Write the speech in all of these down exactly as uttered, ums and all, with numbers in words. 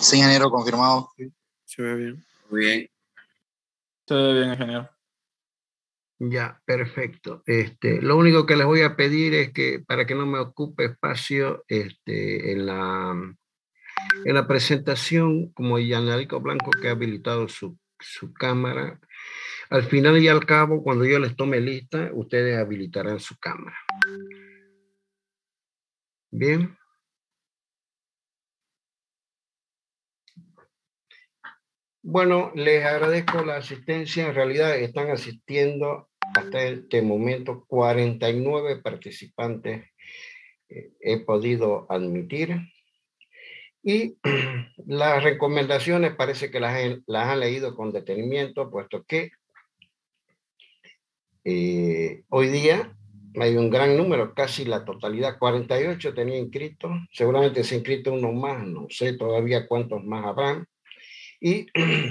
Sí, ingeniero, confirmado. Se ve bien. Muy bien. Se ve bien, ingeniero. Ya, perfecto. Este, lo único que les voy a pedir es que, para que no me ocupe espacio este, en, la, en la presentación, como Yanarico Blanco que ha habilitado su, su cámara, al final y al cabo, cuando yo les tome lista, ustedes habilitarán su cámara. Bien. Bueno, les agradezco la asistencia. En realidad están asistiendo hasta este momento cuarenta y nueve participantes. Eh, he podido admitir. Y las recomendaciones parece que las, las han leído con detenimiento, puesto que eh, hoy día hay un gran número, casi la totalidad, cuarenta y ocho tenía inscritos, seguramente se ha inscrito uno más, no sé todavía cuántos más habrán. Y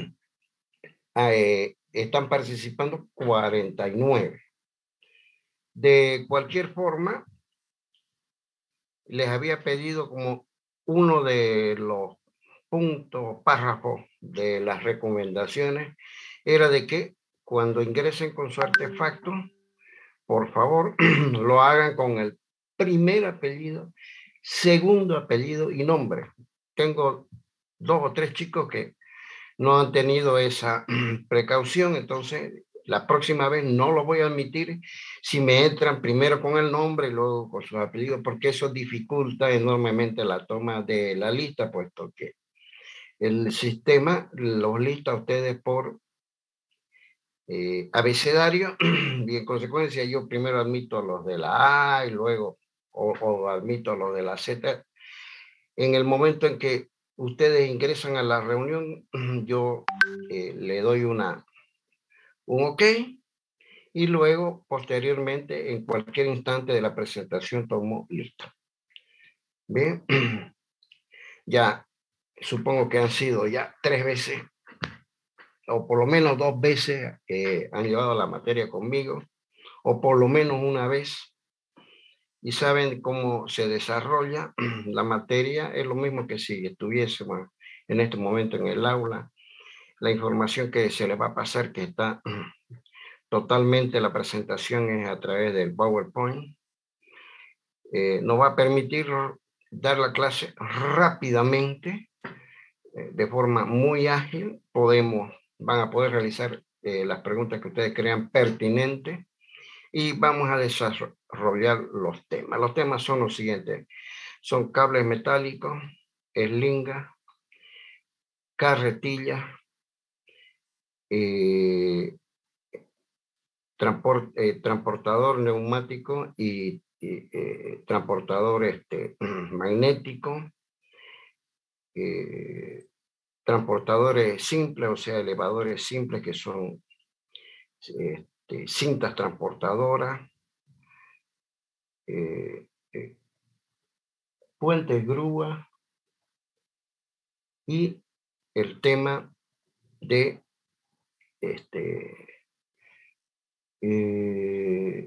eh, están participando cuarenta y nueve. De cualquier forma, les había pedido como uno de los puntos, párrafos de las recomendaciones, era de que cuando ingresen con su artefacto, por favor, lo hagan con el primer apellido, segundo apellido y nombre. Tengo dos o tres chicos que no han tenido esa precaución, entonces la próxima vez no lo voy a admitir si me entran primero con el nombre y luego con sus apellidos, porque eso dificulta enormemente la toma de la lista, puesto que el sistema los lista a ustedes por eh, abecedario y en consecuencia yo primero admito los de la A y luego o, o admito los de la Z. En el momento en que ustedes ingresan a la reunión, yo eh, le doy una, un OK y luego posteriormente en cualquier instante de la presentación tomo lista. Bien, ya supongo que han sido ya tres veces o por lo menos dos veces que han llevado la materia conmigo o por lo menos una vez y saben cómo se desarrolla la materia. Es lo mismo que si estuviésemos en este momento en el aula. La información que se les va a pasar, que está totalmente, la presentación es a través del PowerPoint, eh, nos va a permitir dar la clase rápidamente, eh, de forma muy ágil. Podemos, van a poder realizar eh, las preguntas que ustedes crean pertinentes y vamos a desarrollar los temas. Los temas son los siguientes. Son cables metálicos, eslingas, carretillas, eh, transport, eh, transportador neumático y, y eh, transportador este, magnético, eh, transportadores simples, o sea, elevadores simples que son este, cintas transportadoras, eh, eh, puentes grúa y el tema de este eh,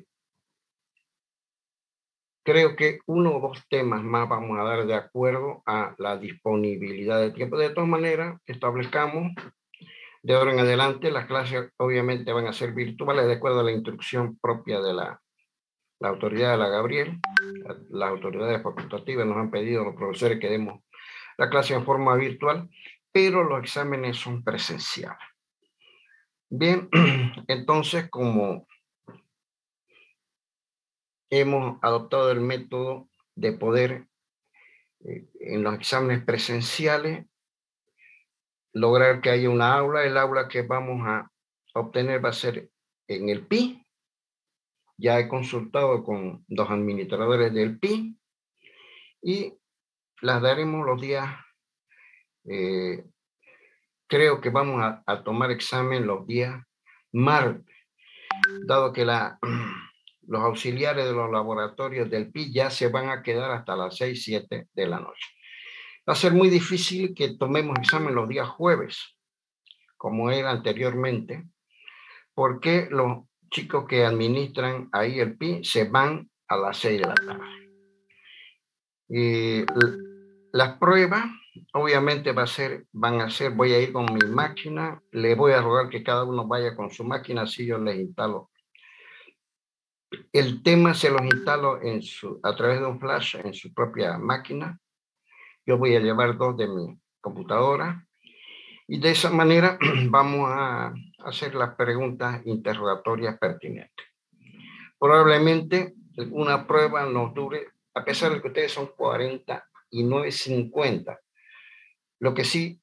creo que uno o dos temas más vamos a dar de acuerdo a la disponibilidad de tiempo. De todas maneras, establezcamos de ahora en adelante las clases obviamente van a ser virtuales de acuerdo a la instrucción propia de la, la autoridad de la Gabriel. Las autoridades facultativas nos han pedido a los profesores que demos la clase en forma virtual, pero los exámenes son presenciales. Bien, entonces como hemos adoptado el método de poder eh, en los exámenes presenciales lograr que haya una aula, el aula que vamos a obtener va a ser en el P I. Ya he consultado con los administradores del P I y las daremos los días, eh, creo que vamos a, a tomar examen los días martes, dado que la, los auxiliares de los laboratorios del P I ya se van a quedar hasta las seis, siete de la noche. Va a ser muy difícil que tomemos examen los días jueves, como era anteriormente, porque los chicos que administran ahí el P I se van a las seis de la tarde. Y las pruebas obviamente va a ser, van a ser, voy a ir con mi máquina, le voy a rogar que cada uno vaya con su máquina, así yo les instalo. El tema se los instalo en su, a través de un flash en su propia máquina. Yo voy a llevar dos de mi computadora y de esa manera vamos a hacer las preguntas interrogatorias pertinentes. Probablemente una prueba nos dure, a pesar de que ustedes son cuarenta y nueve, cincuenta. Lo que sí,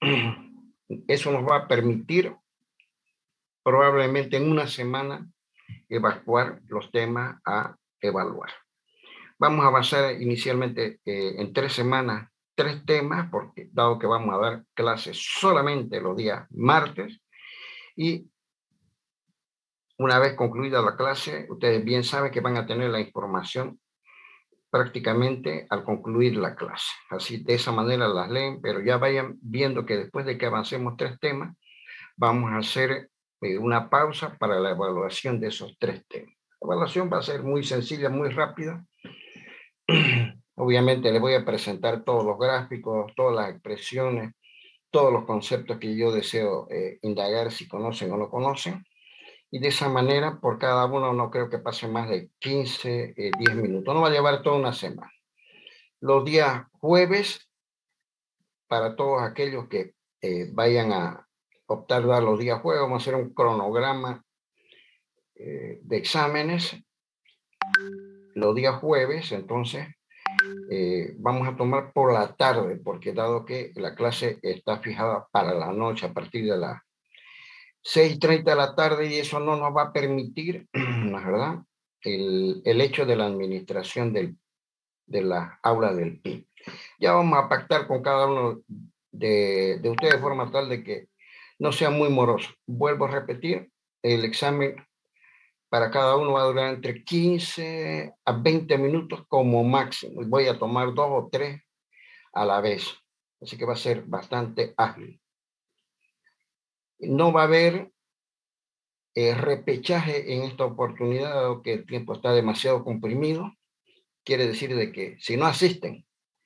eso nos va a permitir probablemente en una semana evacuar los temas a evaluar. Vamos a basar inicialmente eh, en tres semanas, tres temas, porque dado que vamos a dar clases solamente los días martes, y una vez concluida la clase, ustedes bien saben que van a tener la información prácticamente al concluir la clase. Así, de esa manera las leen, pero ya vayan viendo que después de que avancemos tres temas, vamos a hacer eh, una pausa para la evaluación de esos tres temas. La evaluación va a ser muy sencilla, muy rápida. Obviamente les voy a presentar todos los gráficos, todas las expresiones, todos los conceptos que yo deseo eh, indagar si conocen o no conocen. Y de esa manera, por cada uno no creo que pase más de quince, eh, diez minutos. No va a llevar toda una semana. Los días jueves, para todos aquellos que eh, vayan a optar dar los días jueves, vamos a hacer un cronograma eh, de exámenes. Los días jueves, entonces, eh, vamos a tomar por la tarde, porque dado que la clase está fijada para la noche a partir de las seis y treinta de la tarde, y eso no nos va a permitir, ¿no es verdad?, el, el hecho de la administración del, de la aula del P I B. Ya vamos a pactar con cada uno de, de ustedes de forma tal de que no sea muy moroso. Vuelvo a repetir, el examen para cada uno va a durar entre quince a veinte minutos como máximo. Voy a tomar dos o tres a la vez. Así que va a ser bastante ágil. No va a haber eh, repechaje en esta oportunidad, dado que el tiempo está demasiado comprimido. Quiere decir de que si no asisten,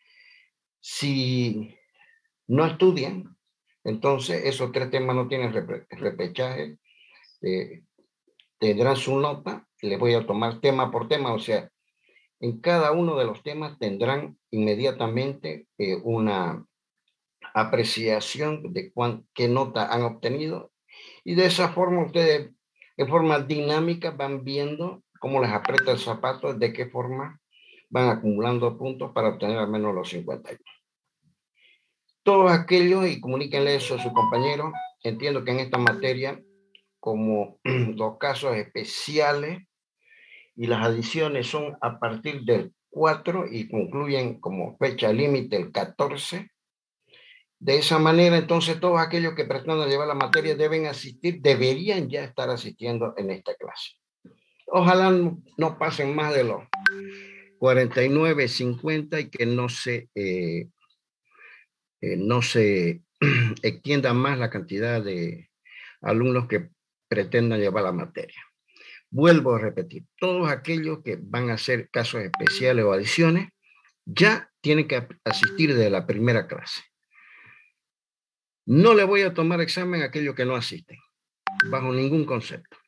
si no estudian, entonces esos tres temas no tienen repechaje, eh, tendrán su nota, les voy a tomar tema por tema, o sea, en cada uno de los temas tendrán inmediatamente eh, una apreciación de cuán, qué nota han obtenido, y de esa forma ustedes de forma dinámica van viendo cómo les aprieta el zapato, de qué forma van acumulando puntos para obtener al menos los cincuenta y uno. Todos aquellos, y comuníquenle eso a sus compañeros, entiendo que en esta materia, como los casos especiales y las adiciones son a partir del cuatro y concluyen como fecha límite el catorce, de esa manera, entonces, todos aquellos que pretendan llevar la materia deben asistir, deberían ya estar asistiendo en esta clase. Ojalá no, no pasen más de los cuarenta y nueve, cincuenta y que no se, eh, eh, no se extienda más la cantidad de alumnos que pretendan llevar la materia. Vuelvo a repetir, todos aquellos que van a hacer casos especiales o adiciones ya tienen que asistir desde la primera clase. No le voy a tomar examen a aquellos que no asisten, bajo ningún concepto.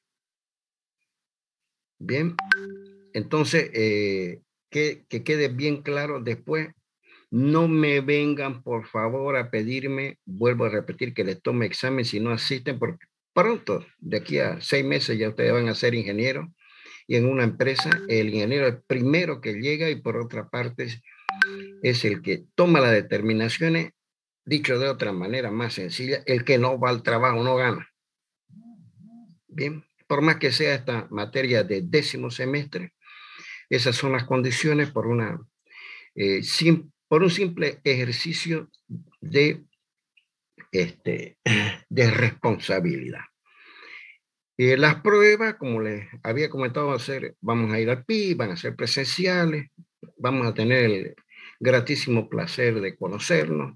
Bien, entonces, eh, que, que quede bien claro después, no me vengan por favor a pedirme, vuelvo a repetir, que les tome examen si no asisten, porque pronto, de aquí a seis meses ya ustedes van a ser ingenieros, y en una empresa el ingeniero es el primero que llega y por otra parte es el que toma las determinaciones. Dicho de otra manera más sencilla, el que no va al trabajo no gana. Bien, por más que sea esta materia de décimo semestre, esas son las condiciones por, una, eh, sim, por un simple ejercicio de, este, de responsabilidad. Eh, las pruebas, como les había comentado, hacer, vamos a ir al P I B, van a ser presenciales, vamos a tener el gratísimo placer de conocernos,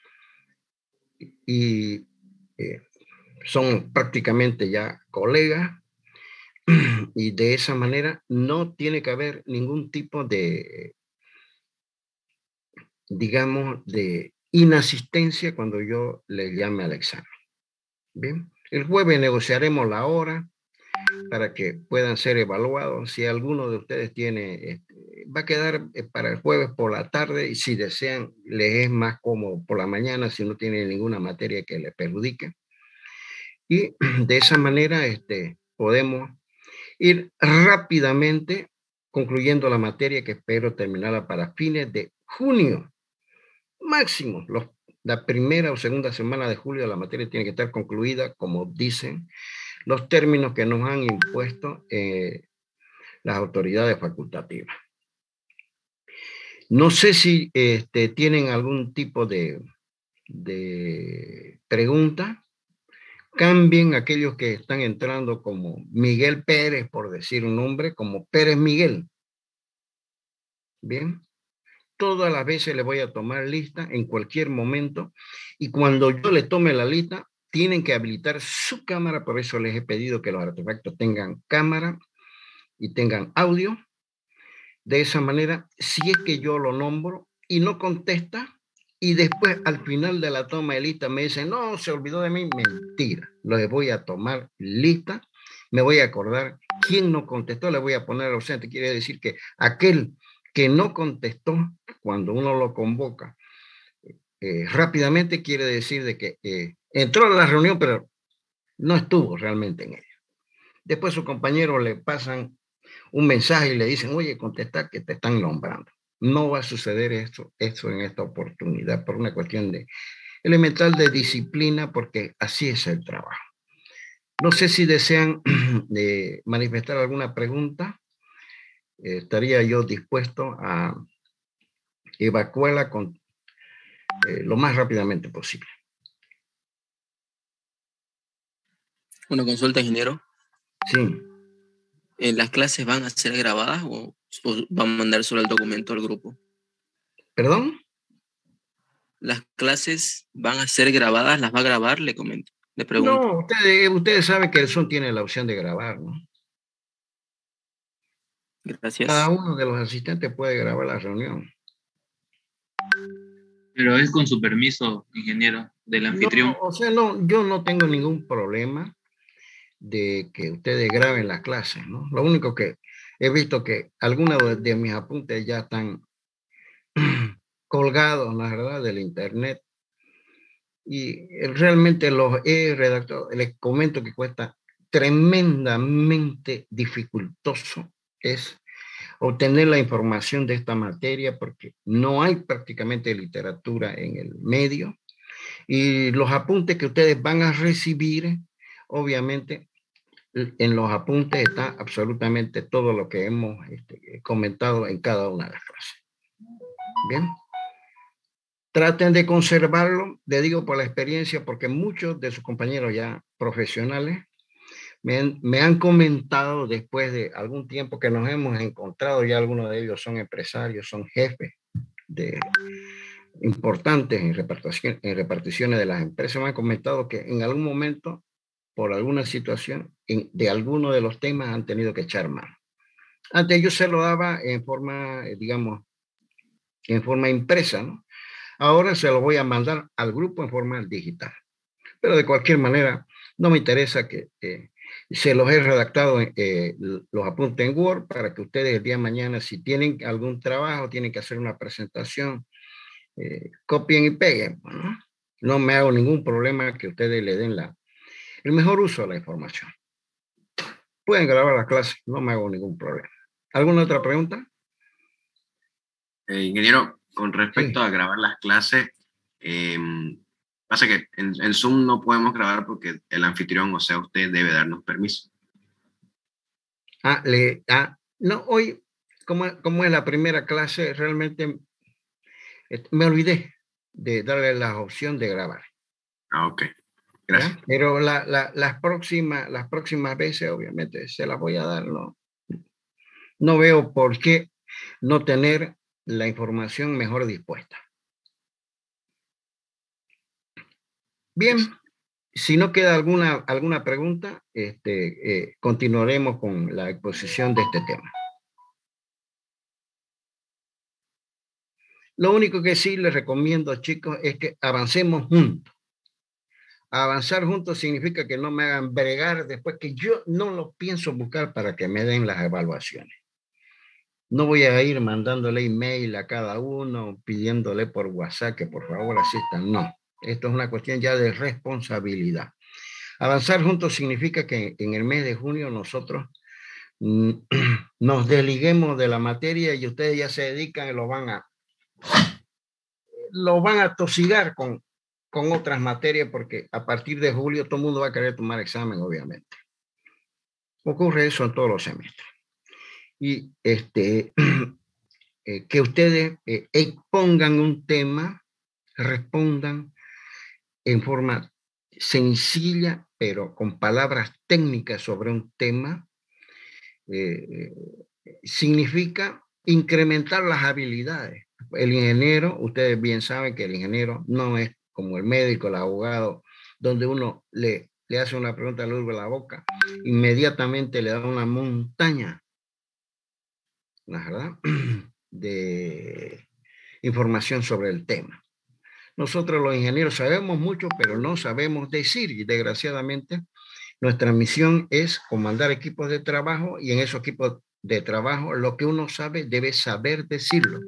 y eh, son prácticamente ya colegas, y de esa manera no tiene que haber ningún tipo de, digamos, de inasistencia cuando yo les llame al examen. Bien, el jueves negociaremos la hora para que puedan ser evaluados. Si alguno de ustedes tiene, este, va a quedar para el jueves por la tarde, y si desean, les es más cómodo por la mañana, si no tienen ninguna materia que les perjudique. Y de esa manera este, podemos ir rápidamente concluyendo la materia, que espero terminarla para fines de junio. Máximo, los, la primera o segunda semana de julio la materia tiene que estar concluida, como dicen los términos que nos han impuesto eh, las autoridades facultativas. No sé si este, tienen algún tipo de, de pregunta. Cambien aquellos que están entrando como Miguel Pérez, por decir un nombre, como Pérez Miguel. Bien. Todas las veces le voy a tomar lista en cualquier momento, y cuando yo le tome la lista, tienen que habilitar su cámara. Por eso les he pedido que los artefactos tengan cámara y tengan audio. De esa manera, si es que yo lo nombro y no contesta, y después al final de la toma de lista me dicen, no, se olvidó de mí, mentira. Les voy a tomar lista, me voy a acordar quién no contestó, le voy a poner ausente. Quiere decir que aquel que no contestó, cuando uno lo convoca eh, rápidamente, quiere decir de que eh, entró a la reunión, pero no estuvo realmente en ella. Después sus compañeros le pasan un mensaje y le dicen, oye, contesta que te están nombrando. No va a suceder esto, esto en esta oportunidad, por una cuestión de elemental de disciplina, porque así es el trabajo. No sé si desean eh, manifestar alguna pregunta. Eh, estaría yo dispuesto a evacuarla con eh, lo más rápidamente posible. Una consulta, ingeniero. Sí. ¿En las clases van a ser grabadas o, o van a mandar solo el documento al grupo? ¿Perdón? ¿Las clases van a ser grabadas? ¿Las va a grabar? Le comento. Le pregunto. No, ustedes, ustedes saben que el Zoom tiene la opción de grabar, ¿no? Gracias. Cada uno de los asistentes puede grabar la reunión. Pero es con su permiso, ingeniero, del anfitrión. No, o sea, no, yo no tengo ningún problema de que ustedes graben las clases, ¿no? Lo único que he visto que algunos de mis apuntes ya están colgados, la verdad, del internet, y realmente los he redactado. Les comento que cuesta tremendamente dificultoso es obtener la información de esta materia, porque no hay prácticamente literatura en el medio, y los apuntes que ustedes van a recibir, obviamente, en los apuntes está absolutamente todo lo que hemos este, comentado en cada una de las clases. Bien. Traten de conservarlo, le digo por la experiencia, porque muchos de sus compañeros ya profesionales me han, me han comentado después de algún tiempo que nos hemos encontrado, ya algunos de ellos son empresarios, son jefes de, importantes en, repartición, en reparticiones de las empresas, me han comentado que en algún momento, por alguna situación, en, de alguno de los temas han tenido que echar mano. Antes yo se lo daba en forma, digamos, en forma impresa, ¿no? Ahora se lo voy a mandar al grupo en forma digital. Pero de cualquier manera, no me interesa que eh, se los he redactado eh, los apuntes en Word, para que ustedes el día de mañana, si tienen algún trabajo, tienen que hacer una presentación, eh, copien y peguen, ¿no? No me hago ningún problema que ustedes le den la, el mejor uso a la información. Pueden grabar la clase, no me hago ningún problema. ¿Alguna otra pregunta? Eh, ingeniero, con respecto Sí. a grabar las clases, eh, pasa que en, en Zoom no podemos grabar porque el anfitrión, o sea, usted debe darnos permiso. Ah, le, ah, no, hoy, como, como es la primera clase, realmente me olvidé de darle la opción de grabar. Ah, ok. Gracias. ¿Ya? Pero la, la, las, próximas, las próximas veces, obviamente, se las voy a dar. No, no veo por qué no tener la información mejor dispuesta. Bien, si no queda alguna, alguna pregunta, este, eh, continuaremos con la exposición de este tema. Lo único que sí les recomiendo, chicos, es que avancemos juntos. Avanzar juntos significa que no me hagan bregar después que yo no los pienso buscar para que me den las evaluaciones. No voy a ir mandándole email a cada uno, pidiéndole por WhatsApp que por favor asistan. No, esto es una cuestión ya de responsabilidad. Avanzar juntos significa que en el mes de junio nosotros nos desliguemos de la materia y ustedes ya se dedican y lo van a, lo van a tosigar con, con otras materias porque a partir de julio todo el mundo va a querer tomar examen, obviamente. Ocurre eso en todos los semestres. Y este, eh, que ustedes eh, expongan un tema, respondan en forma sencilla, pero con palabras técnicas sobre un tema, eh, significa incrementar las habilidades. El ingeniero, ustedes bien saben que el ingeniero no es como el médico, el abogado, donde uno le, le hace una pregunta, le urbe la boca, inmediatamente le da una montaña, ¿verdad?, de información sobre el tema. Nosotros los ingenieros sabemos mucho, pero no sabemos decir, y desgraciadamente nuestra misión es comandar equipos de trabajo, y en esos equipos de trabajo lo que uno sabe debe saber decirlo.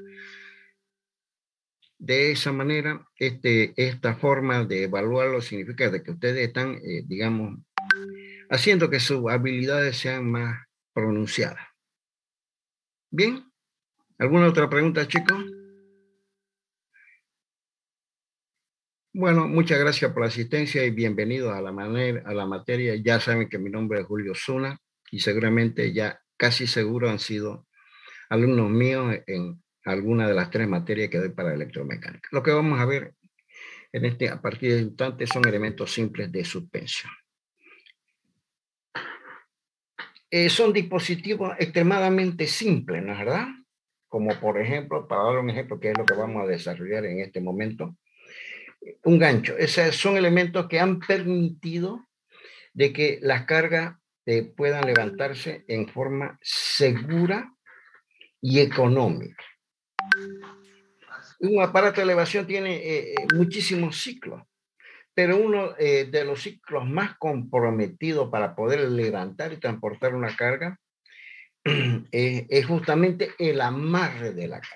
De esa manera, este, esta forma de evaluarlo significa de que ustedes están, eh, digamos, haciendo que sus habilidades sean más pronunciadas. Bien, ¿alguna otra pregunta, chicos? Bueno, muchas gracias por la asistencia y bienvenidos a la, manera, a la materia. Ya saben que mi nombre es Julio Zuna y seguramente ya casi seguro han sido alumnos míos en alguna de las tres materias que doy para electromecánica. Lo que vamos a ver en este, a partir de instante son elementos simples de suspensión. Eh, son dispositivos extremadamente simples, ¿no es verdad? Como por ejemplo, para dar un ejemplo, que es lo que vamos a desarrollar en este momento, un gancho. Esos son elementos que han permitido de que las cargas eh, puedan levantarse en forma segura y económica. Un aparato de elevación tiene eh, muchísimos ciclos, pero uno eh, de los ciclos más comprometidos para poder levantar y transportar una carga eh, es justamente el amarre de la carga.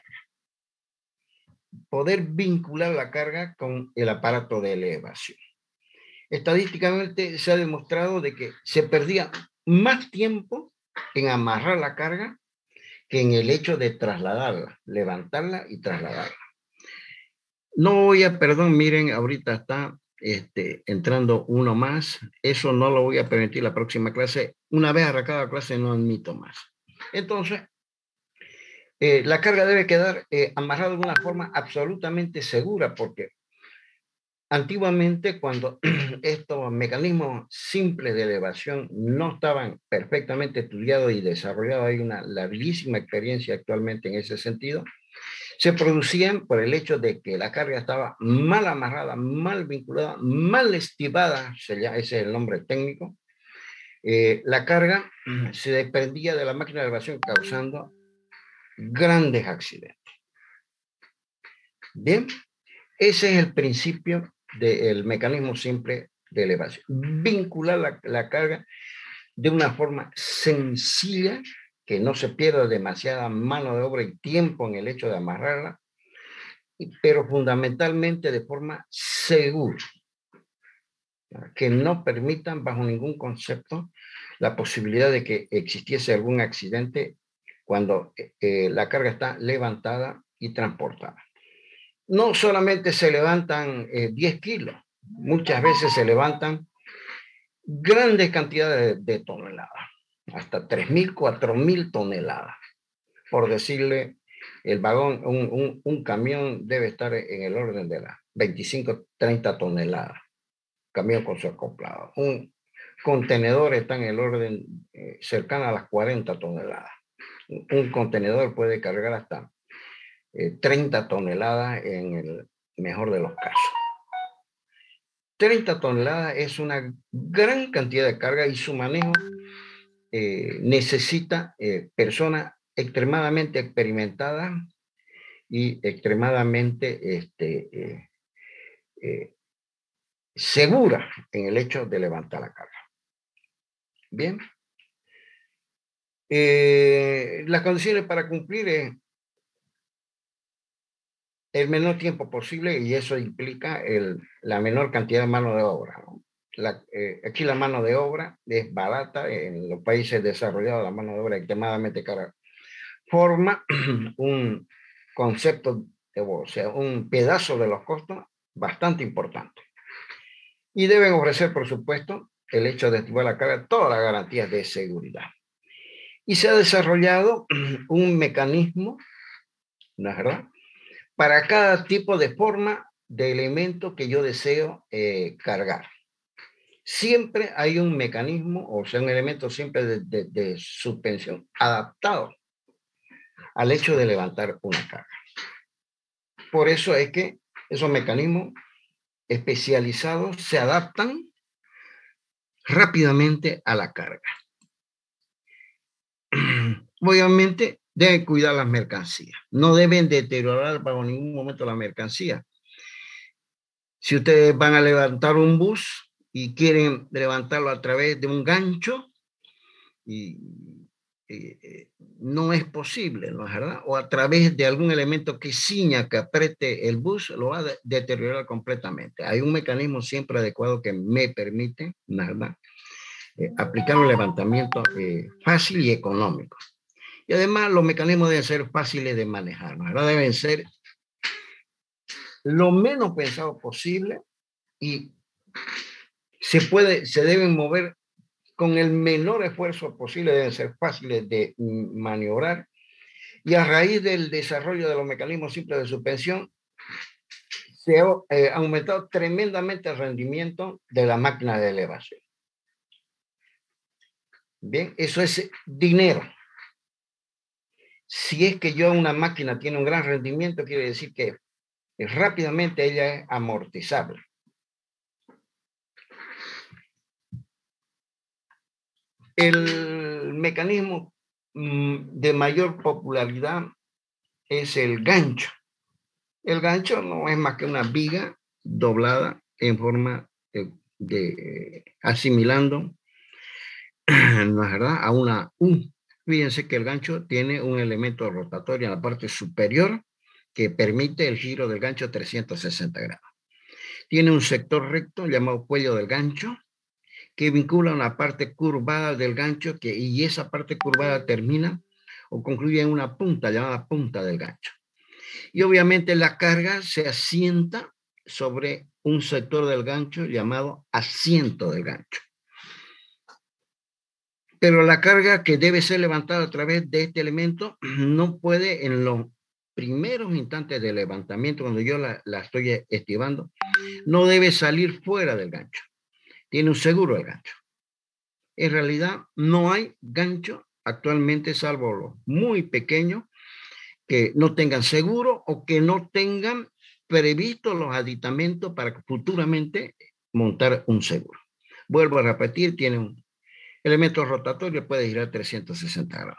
Poder vincular la carga con el aparato de elevación. Estadísticamente se ha demostrado de que se perdía más tiempo en amarrar la carga que en el hecho de trasladarla, levantarla y trasladarla. No voy a, perdón, miren, ahorita está este, entrando uno más. Eso no lo voy a permitir la próxima clase. Una vez arrancada clase no admito más. Entonces, eh, la carga debe quedar eh, amarrada de una forma absolutamente segura, porque antiguamente, cuando estos mecanismos simples de elevación no estaban perfectamente estudiados y desarrollados, hay una larguísima experiencia actualmente en ese sentido, se producían por el hecho de que la carga estaba mal amarrada, mal vinculada, mal estivada, ese es el nombre técnico. Eh, la carga se desprendía de la máquina de elevación causando grandes accidentes. Bien, ese es el principio del mecanismo simple de elevación. Vincular la, la carga de una forma sencilla, que no se pierda demasiada mano de obra y tiempo en el hecho de amarrarla, pero fundamentalmente de forma segura, que no permitan bajo ningún concepto la posibilidad de que existiese algún accidente cuando eh, la carga está levantada y transportada. No solamente se levantan eh, diez kilos, muchas veces se levantan grandes cantidades de, de toneladas, hasta tres mil, cuatro mil toneladas. Por decirle, el vagón, un, un, un camión debe estar en el orden de las veinticinco, treinta toneladas, camión con su acoplado. Un contenedor está en el orden eh, cercano a las cuarenta toneladas. Un, un contenedor puede cargar hasta eh, treinta toneladas en el mejor de los casos. treinta toneladas es una gran cantidad de carga y su manejo eh, necesita eh, personas extremadamente experimentadas y extremadamente este, eh, eh, segura en el hecho de levantar la carga. Bien. Eh, las condiciones para cumplir es el menor tiempo posible y eso implica el, la menor cantidad de mano de obra, ¿no? La, eh, aquí la mano de obra es barata, en los países desarrollados la mano de obra es extremadamente cara. Forma un concepto, de, o sea, un pedazo de los costos bastante importante. Y deben ofrecer, por supuesto, el hecho de activar la carga, todas las garantías de seguridad. Y se ha desarrollado un mecanismo, ¿no es verdad?, para cada tipo de forma de elemento que yo deseo eh, cargar. Siempre hay un mecanismo, o sea, un elemento siempre de, de, de suspensión adaptado al hecho de levantar una carga. Por eso es que esos mecanismos especializados se adaptan rápidamente a la carga. Obviamente deben cuidar las mercancías, no deben deteriorar bajo ningún momento la mercancía. Si ustedes van a levantar un bus y quieren levantarlo a través de un gancho, y, y, no es posible, ¿no es verdad? O a través de algún elemento que ciña, que apriete el bus, lo va a de deteriorar completamente. Hay un mecanismo siempre adecuado que me permite, ¿no es verdad?, eh, aplicar un levantamiento eh, fácil y económico. Y además los mecanismos deben ser fáciles de manejar, ¿no? Ahora deben ser lo menos pensado posible y se, puede, se deben mover con el menor esfuerzo posible, deben ser fáciles de maniobrar. Y a raíz del desarrollo de los mecanismos simples de suspensión, se ha eh, aumentado tremendamente el rendimiento de la máquina de elevación. Bien, eso es dinero. Si es que yo una máquina tiene un gran rendimiento, quiere decir que rápidamente ella es amortizable. El mecanismo de mayor popularidad es el gancho. El gancho no es más que una viga doblada en forma de, de asimilando, ¿no es verdad?, a una U. Fíjense que el gancho tiene un elemento rotatorio en la parte superior que permite el giro del gancho trescientos sesenta grados. Tiene un sector recto llamado cuello del gancho que vincula una parte curvada del gancho que, y esa parte curvada termina o concluye en una punta llamada punta del gancho. Y obviamente la carga se asienta sobre un sector del gancho llamado asiento del gancho. Pero la carga que debe ser levantada a través de este elemento no puede en los primeros instantes de levantamiento, cuando yo la, la estoy estivando, no debe salir fuera del gancho. Tiene un seguro el gancho. En realidad no hay gancho actualmente, salvo los muy pequeños, que no tengan seguro o que no tengan previstos los aditamentos para futuramente montar un seguro. Vuelvo a repetir, tiene un elemento rotatorio, puede girar trescientos sesenta grados.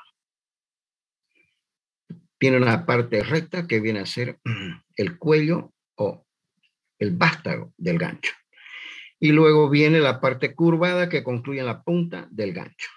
Tiene una parte recta que viene a ser el cuello o el vástago del gancho. Y luego viene la parte curvada que concluye en la punta del gancho.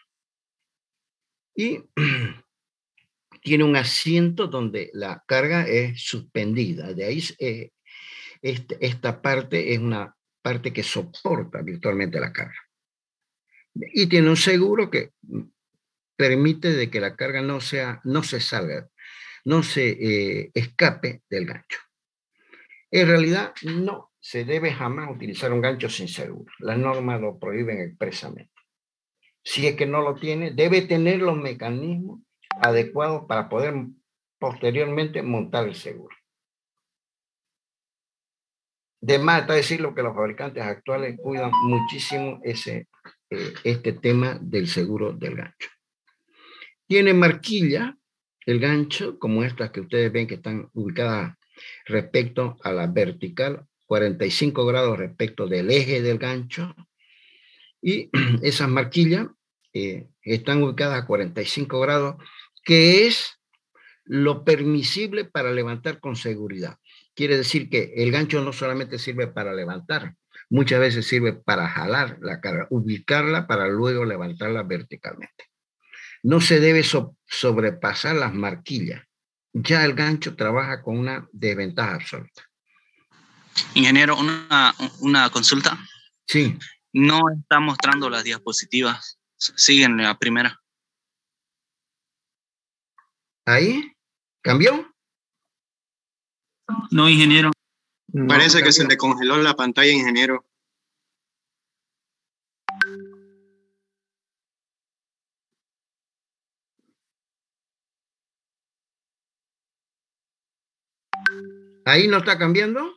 Y tiene un asiento donde la carga es suspendida. De ahí eh, este, esta parte es una parte que soporta virtualmente la carga. Y tiene un seguro que permite de que la carga no, sea, no se salga, no se eh, escape del gancho. En realidad no se debe jamás utilizar un gancho sin seguro. Las normas lo prohíben expresamente. Si es que no lo tiene, debe tener los mecanismos adecuados para poder posteriormente montar el seguro. De más está decirlo que los fabricantes actuales cuidan muchísimo ese, eh, este tema del seguro del gancho. Tiene marquilla el gancho, como estas que ustedes ven que están ubicadas respecto a la vertical, cuarenta y cinco grados respecto del eje del gancho. Y esas marquillas eh, están ubicadas a cuarenta y cinco grados, que es lo permisible para levantar con seguridad. Quiere decir que el gancho no solamente sirve para levantar, muchas veces sirve para jalar la carga, ubicarla para luego levantarla verticalmente. No se debe so sobrepasar las marquillas. Ya el gancho trabaja con una desventaja absoluta. Ingeniero, una, una consulta. Sí. No está mostrando las diapositivas. Siguen la primera. ¿Ahí? ¿Cambió? No, ingeniero. Parece No, que se cambió. le congeló la pantalla, ingeniero. ¿Ahí no está cambiando?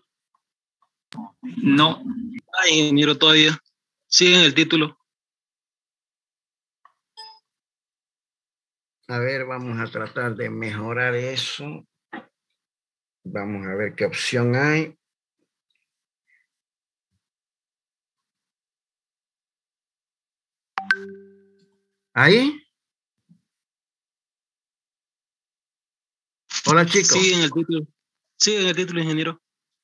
No. Ay, ingeniero, todavía. Sigue en el título. A ver, vamos a tratar de mejorar eso. Vamos a ver qué opción hay. ¿Ahí? Hola, chicos. Sigue en el título. Sigue en el título, ingeniero.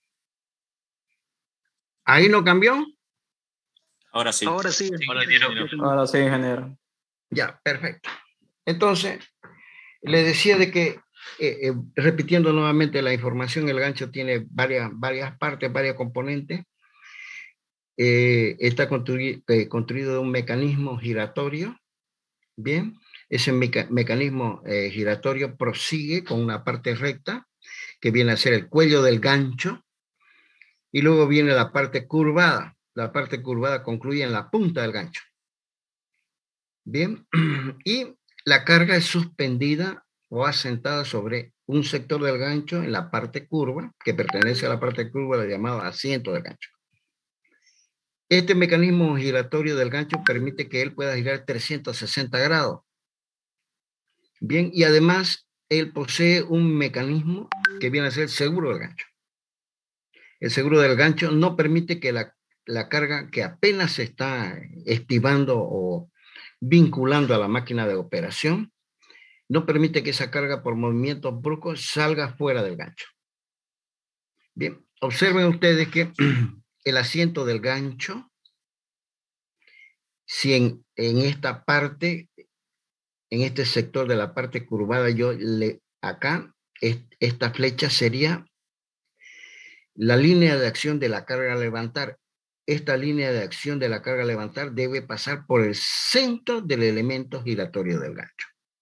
¿Ahí no cambió? Ahora sí. Ahora sí. Hola, ingeniero. Ahora sí, ingeniero. Ya, perfecto. Entonces, le decía de que, eh, eh, repitiendo nuevamente la información, el gancho tiene varias, varias partes, varios componentes. Eh, está construi eh, construido de un mecanismo giratorio. Bien, ese meca mecanismo eh, giratorio prosigue con una parte recta, que viene a ser el cuello del gancho, y luego viene la parte curvada. La parte curvada concluye en la punta del gancho. Bien, y la carga es suspendida o asentada sobre un sector del gancho en la parte curva, que pertenece a la parte curva, la llamada asiento del gancho. Este mecanismo giratorio del gancho permite que él pueda girar trescientos sesenta grados. Bien, y además él posee un mecanismo que viene a ser el seguro del gancho. El seguro del gancho no permite que la, la carga que apenas se está estivando o vinculando a la máquina de operación, no permite que esa carga por movimientos bruscos salga fuera del gancho. Bien, observen ustedes que el asiento del gancho, si en, en esta parte, en este sector de la parte curvada, yo le, acá, es, esta flecha sería la línea de acción de la carga a levantar. Esta línea de acción de la carga a levantar debe pasar por el centro del elemento giratorio del gancho.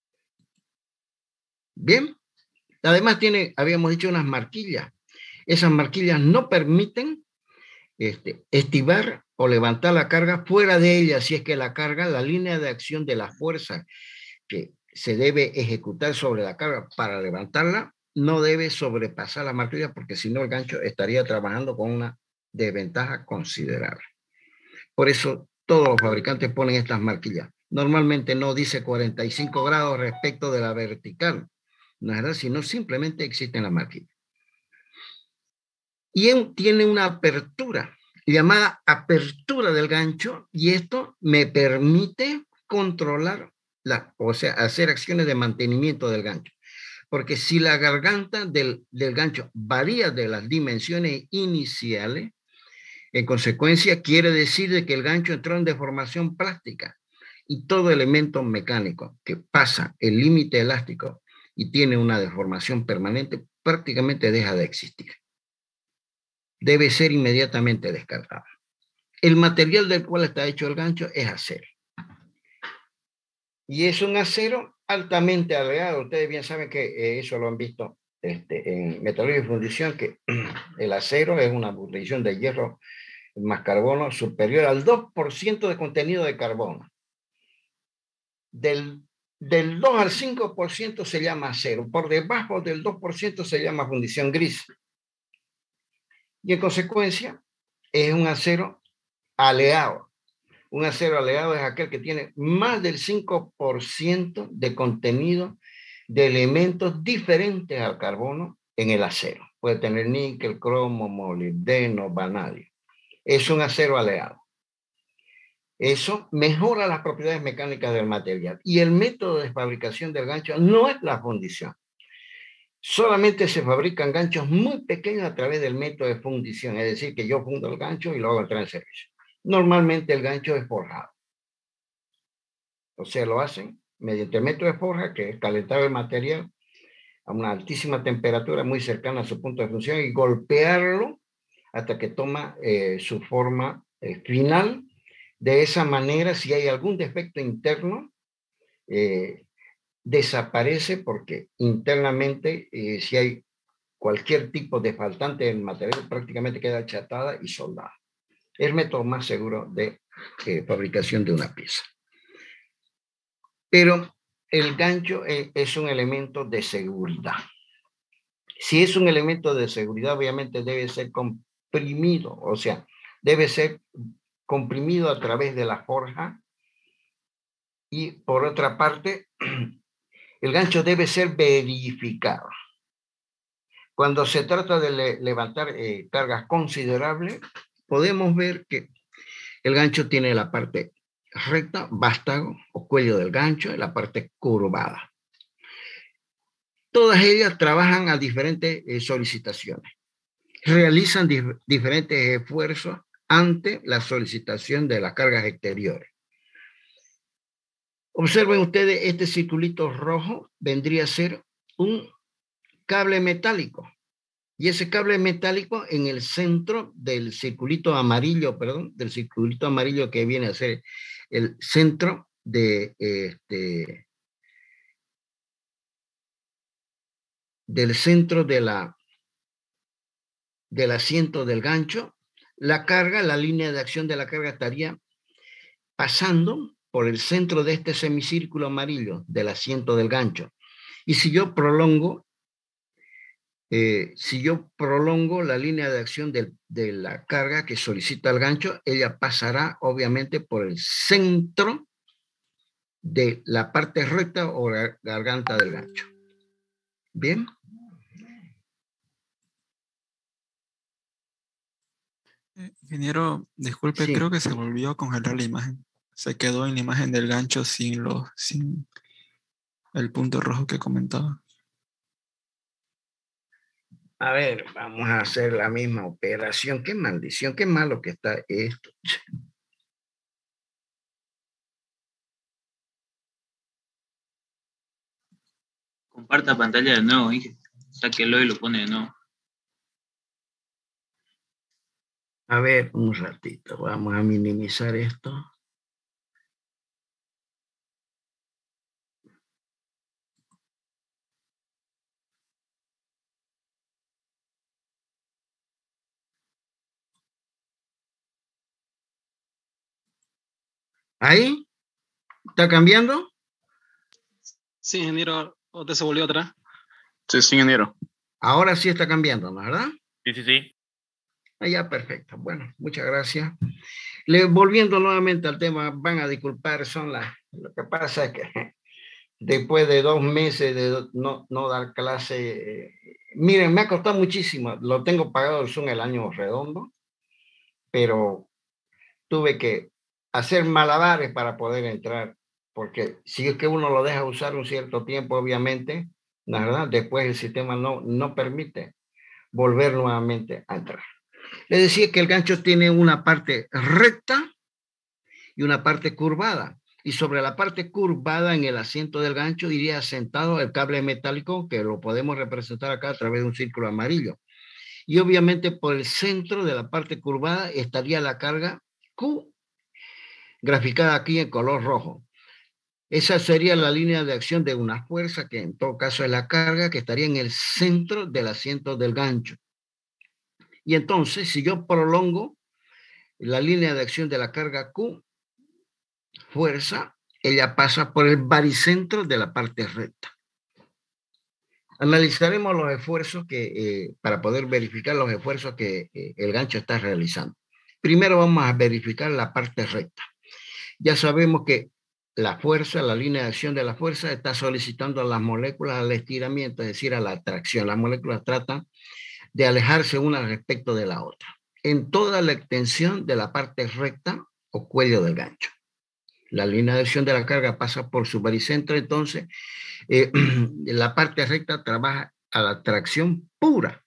Bien, además tiene, habíamos dicho, unas marquillas. Esas marquillas no permiten este, estivar o levantar la carga fuera de ella, si es que la carga, la línea de acción de la fuerza que se debe ejecutar sobre la carga para levantarla, no debe sobrepasar la marquilla, porque si no el gancho estaría trabajando con una desventaja considerable. Por eso todos los fabricantes ponen estas marquillas. Normalmente no dice cuarenta y cinco grados respecto de la vertical, no es verdad, sino simplemente existen las marquillas. Y él tiene una apertura llamada apertura del gancho, y esto me permite controlar, la, o sea, hacer acciones de mantenimiento del gancho. Porque si la garganta del, del gancho varía de las dimensiones iniciales, en consecuencia quiere decir de que el gancho entró en deformación plástica, y todo elemento mecánico que pasa el límite elástico y tiene una deformación permanente prácticamente deja de existir. Debe ser inmediatamente descartado. El material del cual está hecho el gancho es acero. Y es un acero altamente aleado. Ustedes bien saben que eh, eso lo han visto este, en metalurgia y fundición, que el acero es una fundición de hierro más carbono superior al dos por ciento de contenido de carbono. Del, del dos al cinco por ciento se llama acero. Por debajo del dos por ciento se llama fundición gris. Y en consecuencia es un acero aleado. Un acero aleado es aquel que tiene más del cinco por ciento de contenido de elementos diferentes al carbono en el acero. Puede tener níquel, cromo, molibdeno, vanadio. Es un acero aleado. Eso mejora las propiedades mecánicas del material. Y el método de fabricación del gancho no es la fundición. solamente se fabrican ganchos muy pequeños a través del método de fundición, es decir, que yo fundo el gancho y lo hago entrar en servicio. Normalmente el gancho es forjado. O sea, lo hacen mediante el método de forja, que es calentar el material a una altísima temperatura, muy cercana a su punto de función, y golpearlo hasta que toma eh, su forma eh, final. De esa manera, si hay algún defecto interno, eh, desaparece, porque internamente, eh, si hay cualquier tipo de faltante del material, prácticamente queda achatada y soldada. Es el método más seguro de eh, fabricación de una pieza. Pero el gancho es, es un elemento de seguridad. Si es un elemento de seguridad, obviamente debe ser comprimido, o sea, debe ser comprimido a través de la forja. Y por otra parte, el gancho debe ser verificado. Cuando se trata de le levantar eh, cargas considerables, podemos ver que el gancho tiene la parte recta, vástago o cuello del gancho, y la parte curvada. Todas ellas trabajan a diferentes eh, solicitaciones. Realizan dif diferentes esfuerzos ante la solicitación de las cargas exteriores. Observen ustedes, este circulito rojo vendría a ser un cable metálico. Y ese cable metálico en el centro del circulito amarillo, perdón, del circulito amarillo que viene a ser el centro de este, del centro de la, del asiento del gancho, la carga, la línea de acción de la carga estaría pasando por el centro de este semicírculo amarillo del asiento del gancho. Y si yo prolongo, eh, si yo prolongo la línea de acción de, de la carga que solicita el gancho, ella pasará obviamente por el centro de la parte recta o la garganta del gancho. ¿Bien? Ingeniero, disculpe, Sí. creo que se volvió a congelar la imagen. Se quedó en la imagen del gancho sin, lo, sin el punto rojo que comentaba. A ver, vamos a hacer la misma operación. Qué maldición, qué malo que está esto. Comparta pantalla de nuevo, Inge. Sáquelo y lo pone de nuevo. A ver, un ratito, vamos a minimizar esto. ¿Ahí? ¿Está cambiando? Sí, ingeniero, ¿o te se volvió atrás? Sí, sí, ingeniero. Ahora sí está cambiando, ¿no? ¿Verdad? Sí, sí, sí. Ah, ya, perfecto. Bueno, muchas gracias. Le, volviendo nuevamente al tema, van a disculpar, son las... Lo que pasa es que después de dos meses de no, no dar clase, eh, miren, me ha costado muchísimo. Lo tengo pagado el Zoom el año redondo, pero tuve que hacer malabares para poder entrar, porque si es que uno lo deja usar un cierto tiempo, obviamente, la verdad, después el sistema no, no permite volver nuevamente a entrar. Les decía que el gancho tiene una parte recta y una parte curvada, y sobre la parte curvada en el asiento del gancho iría sentado el cable metálico, que lo podemos representar acá a través de un círculo amarillo. Y obviamente por el centro de la parte curvada estaría la carga Q, graficada aquí en color rojo. Esa sería la línea de acción de una fuerza, que en todo caso es la carga, que estaría en el centro del asiento del gancho. Y entonces, si yo prolongo la línea de acción de la carga Q, fuerza, ella pasa por el baricentro de la parte recta. Analizaremos los esfuerzos que, eh, para poder verificar los esfuerzos que eh, el gancho está realizando. Primero vamos a verificar la parte recta. Ya sabemos que la fuerza, la línea de acción de la fuerza está solicitando a las moléculas al estiramiento, es decir, a la atracción. Las moléculas tratan de alejarse una respecto de la otra, en toda la extensión de la parte recta o cuello del gancho. La línea de acción de la carga pasa por su baricentro, entonces eh, la parte recta trabaja a la tracción pura,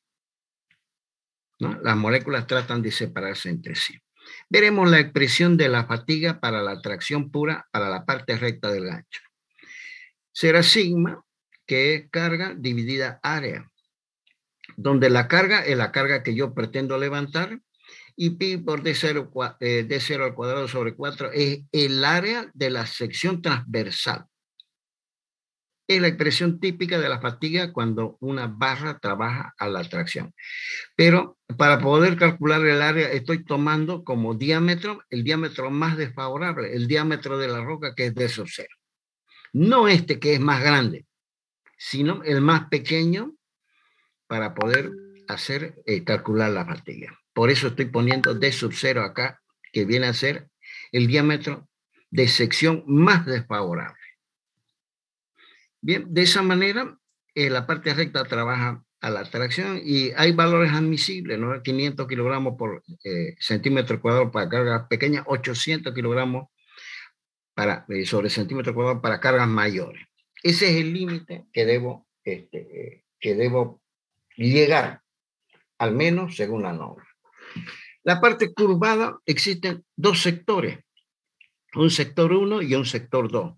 ¿no? Las moléculas tratan de separarse entre sí. Veremos la expresión de la fatiga para la tracción pura para la parte recta del gancho. Será sigma, que es carga dividida área, donde la carga es la carga que yo pretendo levantar y pi por d cero, eh, d cero al cuadrado sobre cuatro es el área de la sección transversal. Es la expresión típica de la fatiga cuando una barra trabaja a la tracción. Pero para poder calcular el área estoy tomando como diámetro el diámetro más desfavorable, el diámetro de la roca, que es D sub cero. No este que es más grande, sino el más pequeño para poder hacer eh, calcular la fatiga. Por eso estoy poniendo D sub cero acá, que viene a ser el diámetro de sección más desfavorable. Bien, de esa manera, eh, la parte recta trabaja a la tracción y hay valores admisibles, ¿no? quinientos kilogramos por eh, centímetro cuadrado para cargas pequeñas, ochocientos kilogramos para, eh, sobre centímetro cuadrado para cargas mayores. Ese es el límite que debo, este, eh, que debo llegar, al menos según la norma. La parte curvada, existen dos sectores, un sector uno y un sector dos.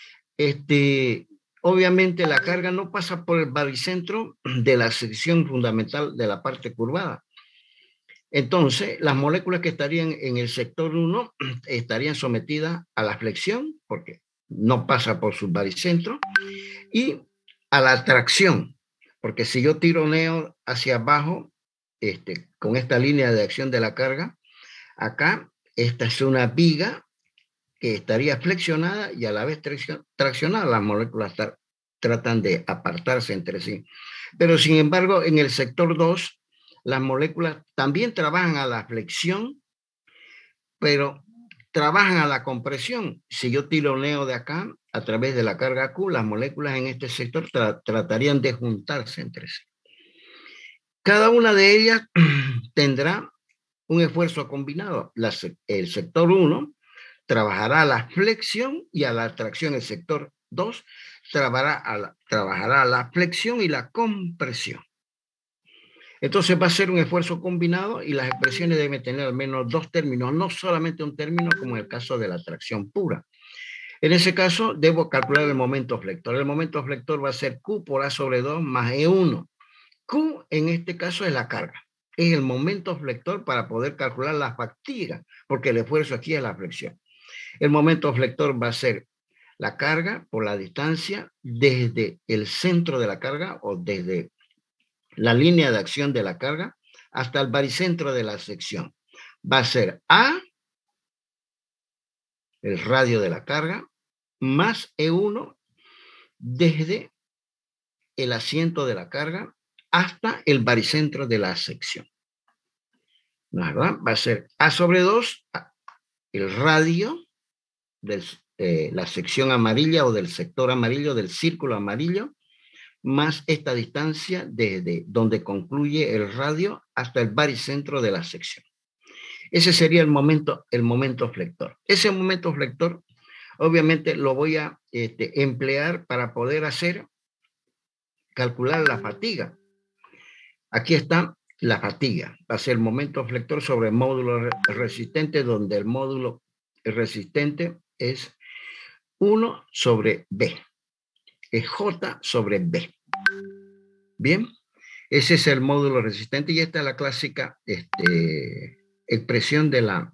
Este, obviamente la carga no pasa por el baricentro de la sección fundamental de la parte curvada. Entonces, las moléculas que estarían en el sector uno estarían sometidas a la flexión, porque no pasa por su baricentro, y a la tracción, porque si yo tironeo hacia abajo, este, con esta línea de acción de la carga, acá, esta es una viga que estaría flexionada y a la vez traccionada. Las moléculas tra tratan de apartarse entre sí. Pero sin embargo, en el sector dos, las moléculas también trabajan a la flexión, pero trabajan a la compresión. Si yo tironeo de acá, a través de la carga Q, las moléculas en este sector tra tratarían de juntarse entre sí. Cada una de ellas tendrá un esfuerzo combinado. La, el sector uno trabajará a la flexión y a la tracción. El sector dos trabajará a la, trabajará a la flexión y la compresión. Entonces va a ser un esfuerzo combinado y las expresiones deben tener al menos dos términos, no solamente un término como en el caso de la tracción pura. En ese caso debo calcular el momento flector. El momento flector va a ser Q por A sobre dos más E uno. Q en este caso es la carga. Es el momento flector para poder calcular la fatiga, porque el esfuerzo aquí es la flexión. El momento flector va a ser la carga por la distancia desde el centro de la carga o desde la línea de acción de la carga hasta el baricentro de la sección. Va a ser A, el radio de la carga, más E uno desde el asiento de la carga hasta el baricentro de la sección. ¿Verdad? Va a ser A sobre dos, el radio de eh, la sección amarilla o del sector amarillo, del círculo amarillo, más esta distancia desde donde concluye el radio hasta el baricentro de la sección. Ese sería el momento, el momento flector. Ese momento flector, obviamente, lo voy a este, emplear para poder hacer, calcular la fatiga. Aquí está la fatiga. Va a ser el momento flector sobre el módulo resistente, donde el módulo resistente es uno sobre B. Es J sobre B. Bien, ese es el módulo resistente y esta es la clásica este, expresión de la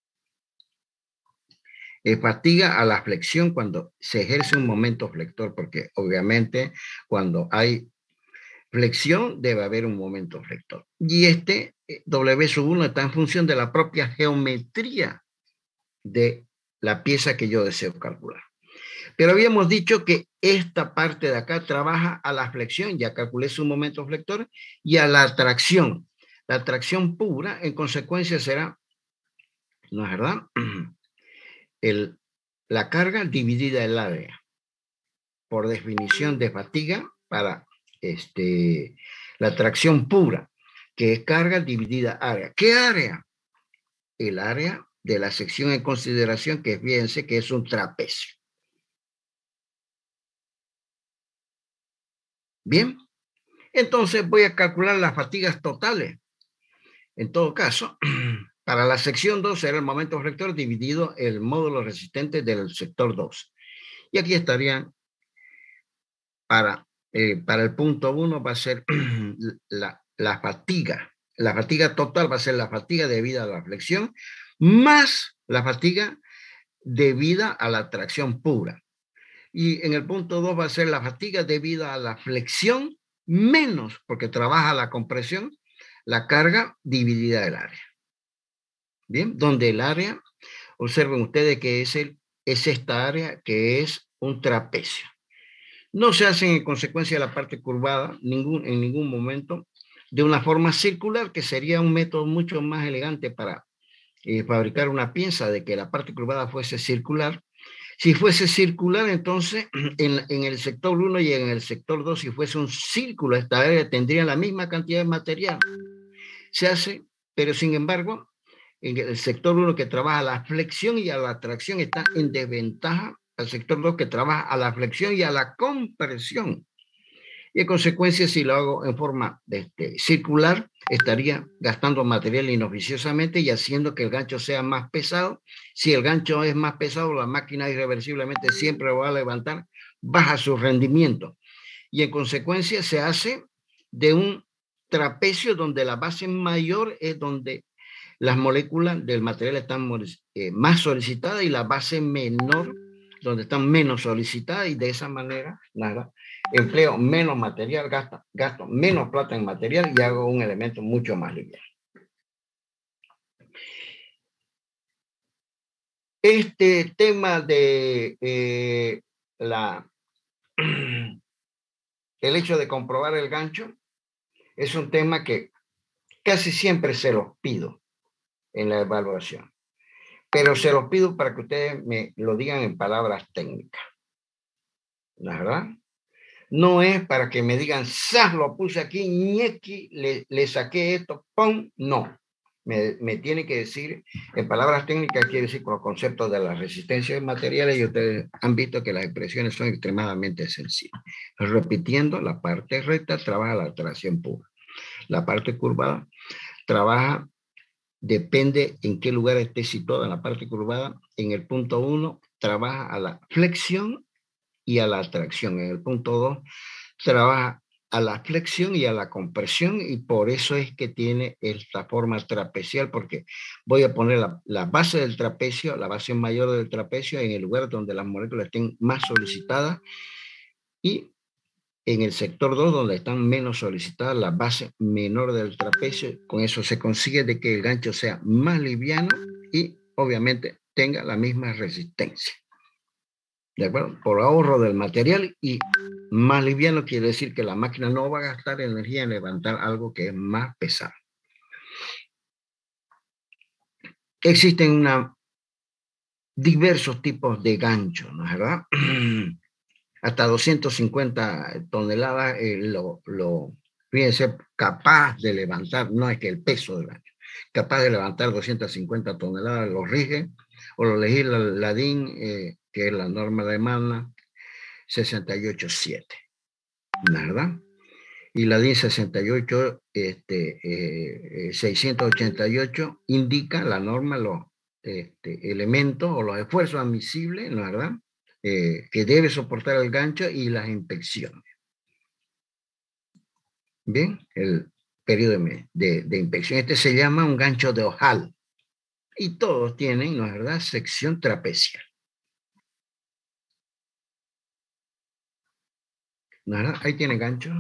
eh, fatiga a la flexión cuando se ejerce un momento flector, porque obviamente cuando hay flexión debe haber un momento flector. Y este eh, W sub uno está en función de la propia geometría de la pieza que yo deseo calcular. Pero habíamos dicho que esta parte de acá trabaja a la flexión, ya calculé su momento flector, y a la tracción. La tracción pura, en consecuencia, será, ¿no es verdad? El, la carga dividida el área, por definición de fatiga para este, la tracción pura, que es carga dividida área. ¿Qué área? El área de la sección en consideración, que fíjense que es un trapecio. Bien, Entonces voy a calcular las fatigas totales. En todo caso, para la sección dos será el momento rector dividido el módulo resistente del sector dos. Y aquí estarían, para, eh, para el punto uno va a ser la, la fatiga. La fatiga total va a ser la fatiga debida a la flexión más la fatiga debida a la tracción pura. Y en el punto dos va a ser la fatiga debida a la flexión menos, porque trabaja la compresión, la carga dividida del área. Bien, donde el área, observen ustedes que es, el, es esta área que es un trapecio. No se hacen en consecuencia la parte curvada ningún, en ningún momento de una forma circular, que sería un método mucho más elegante para eh, fabricar una pieza de que la parte curvada fuese circular. Si fuese circular, entonces en, en el sector uno y en el sector dos, si fuese un círculo, esta área tendría la misma cantidad de material. Se hace, pero sin embargo, en el sector uno que trabaja a la flexión y a la tracción está en desventaja al sector dos que trabaja a la flexión y a la compresión. Y en consecuencia, si lo hago en forma de este, circular, estaría gastando material inoficiosamente y haciendo que el gancho sea más pesado. Si el gancho es más pesado, la máquina irreversiblemente siempre lo va a levantar, baja su rendimiento. Y en consecuencia se hace de un trapecio donde la base mayor es donde las moléculas del material están eh, más solicitadas y la base menor donde están menos solicitadas, y de esa manera, nada, empleo menos material, gasto, gasto menos plata en material y hago un elemento mucho más liviano. Este tema de eh, la, el hecho de comprobar el gancho es un tema que casi siempre se los pido en la evaluación, pero se los pido para que ustedes me lo digan en palabras técnicas, ¿la verdad? No es para que me digan, ¡zas! Lo puse aquí, ñequi, le, le saqué esto, ¡pum! No. Me, me tiene que decir, en palabras técnicas, quiere decir con los conceptos de la resistencia de materiales, y ustedes han visto que las expresiones son extremadamente sencillas. Repitiendo, la parte recta trabaja la tracción pura. La parte curvada trabaja, depende en qué lugar esté situada en la parte curvada. En el punto uno trabaja a la flexión y a la tracción. En el punto dos trabaja a la flexión y a la compresión, y por eso es que tiene esta forma trapecial, porque voy a poner la, la base del trapecio, la base mayor del trapecio en el lugar donde las moléculas estén más solicitadas, y en el sector dos donde están menos solicitadas, la base menor del trapecio. Con eso se consigue de que el gancho sea más liviano y obviamente tenga la misma resistencia. ¿De acuerdo? Por ahorro del material, y más liviano quiere decir que la máquina no va a gastar energía en levantar algo que es más pesado. Existen una, diversos tipos de ganchos, ¿no es verdad? Hasta doscientas cincuenta toneladas eh, lo, lo fíjense, capaz de levantar, no es que el peso del gancho, capaz de levantar doscientas cincuenta toneladas, lo rige o lo legisla la D I N, eh, que es la norma de Mana sesenta y ocho siete, ¿verdad? Y la D I N sesenta y ocho, este, eh, seiscientos ochenta y ocho indica la norma, los este, elementos o los esfuerzos admisibles, ¿no es verdad?, eh, que debe soportar el gancho y las inspecciones. Bien, el periodo de, de, de inspección. Este se llama un gancho de ojal. Y todos tienen, ¿no es verdad?, sección trapecial. ¿No es verdad? Ahí tiene gancho.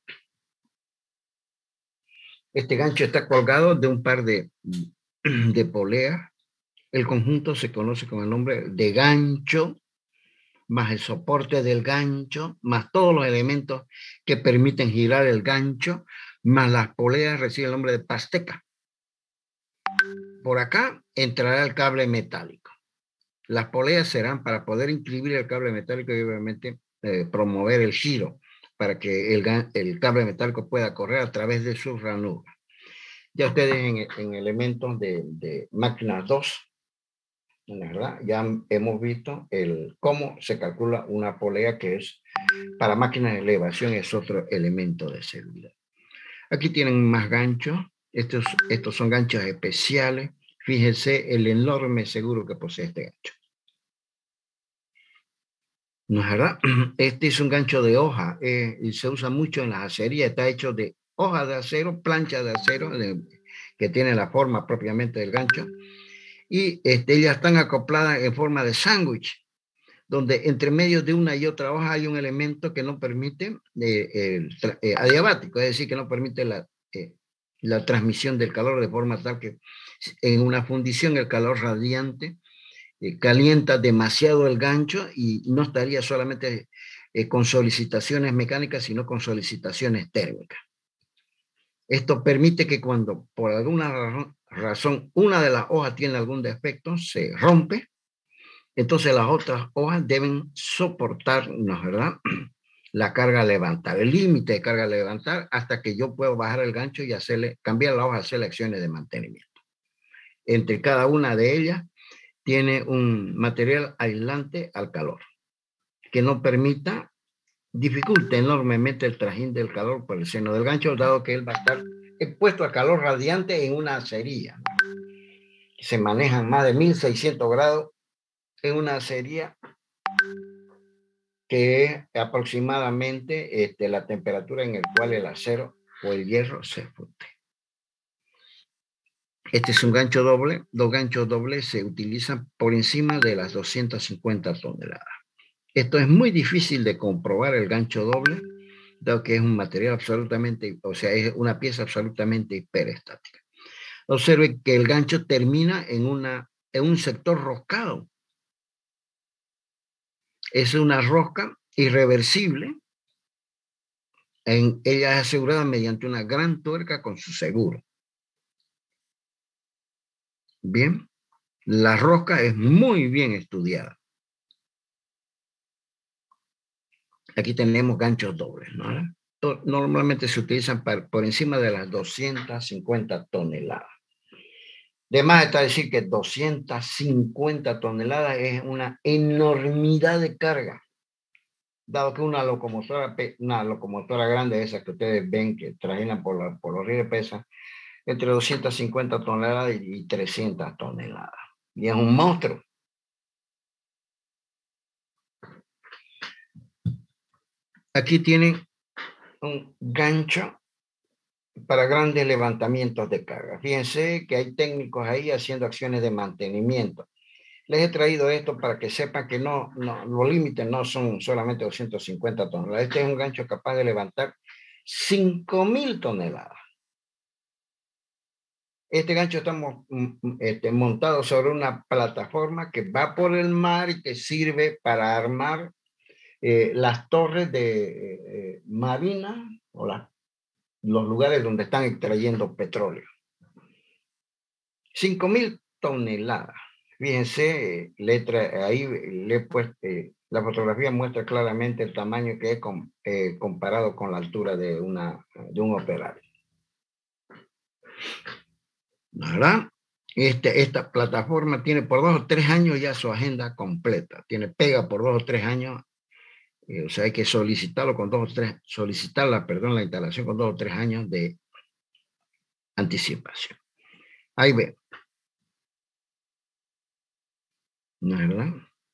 Este gancho está colgado de un par de, de poleas. El conjunto se conoce con el nombre de gancho, más el soporte del gancho, más todos los elementos que permiten girar el gancho, más las poleas, recibe el nombre de pasteca. Por acá entrará el cable metálico. Las poleas serán para poder inscribir el cable metálico y obviamente eh, promover el giro para que el, el cable metálico pueda correr a través de sus ranuras. Ya ustedes en, en elementos de, de máquina dos ¿verdad? Ya hemos visto el, cómo se calcula una polea, que es para máquinas de elevación, es otro elemento de seguridad. Aquí tienen más ganchos. Estos, estos son ganchos especiales. Fíjense el enorme seguro que posee este gancho. ¿No es verdad? Este es un gancho de hoja eh, y se usa mucho en las acerías. Está hecho de hoja de acero, plancha de acero, de, que tiene la forma propiamente del gancho. Y este, ellas están acopladas en forma de sándwich, donde entre medio de una y otra hoja hay un elemento que no permite eh, el eh, adiabático, es decir, que no permite la, eh, la transmisión del calor, de forma tal que en una fundición el calor radiante eh, calienta demasiado el gancho y no estaría solamente eh, con solicitaciones mecánicas, sino con solicitaciones térmicas. Esto permite que cuando por alguna razón una de las hojas tiene algún defecto, se rompe. Entonces las otras hojas deben soportar, ¿no es verdad?, la carga a levantar, el límite de carga a levantar, hasta que yo puedo bajar el gancho y hacerle, cambiar la hoja, hacerle acciones de mantenimiento. Entre cada una de ellas tiene un material aislante al calor, que no permita, dificulta enormemente el trajín del calor por el seno del gancho, dado que él va a estar expuesto al calor radiante en una acería. Se manejan más de mil seiscientos grados en una acería, que es aproximadamente este, la temperatura en la cual el acero o el hierro se funde. Este es un gancho doble. Los ganchos dobles se utilizan por encima de las doscientas cincuenta toneladas. Esto es muy difícil de comprobar, el gancho doble, dado que es un material absolutamente, o sea, es una pieza absolutamente hiperestática. Observe que el gancho termina en, una, en un sector roscado. Es una rosca irreversible. En, ella es asegurada mediante una gran tuerca con su seguro. Bien, la rosca es muy bien estudiada. Aquí tenemos ganchos dobles, ¿no? Normalmente se utilizan para, por encima de las doscientas cincuenta toneladas. De más está decir que doscientas cincuenta toneladas es una enormidad de carga, dado que una locomotora, una locomotora grande, esa que ustedes ven que trajinan por, la, por los rieles, pesa entre doscientas cincuenta toneladas y trescientas toneladas. Y es un monstruo. Aquí tienen un gancho para grandes levantamientos de carga. Fíjense que hay técnicos ahí haciendo acciones de mantenimiento. Les he traído esto para que sepan que no, no, los límites no son solamente doscientas cincuenta toneladas. Este es un gancho capaz de levantar cinco mil toneladas. Este gancho está este, montado sobre una plataforma que va por el mar y que sirve para armar eh, las torres de eh, marina o la, los lugares donde están extrayendo petróleo. cinco mil toneladas. Fíjense, letra, ahí le he puesto, eh, la fotografía muestra claramente el tamaño que es com, eh, comparado con la altura de, una, de un operario. ¿Verdad? Este, esta plataforma tiene por dos o tres años ya su agenda completa. Tiene pega por dos o tres años. Eh, o sea, hay que solicitarlo con dos o tres, solicitarla, perdón, la instalación con dos o tres años de anticipación. Ahí ve. ¿No es verdad?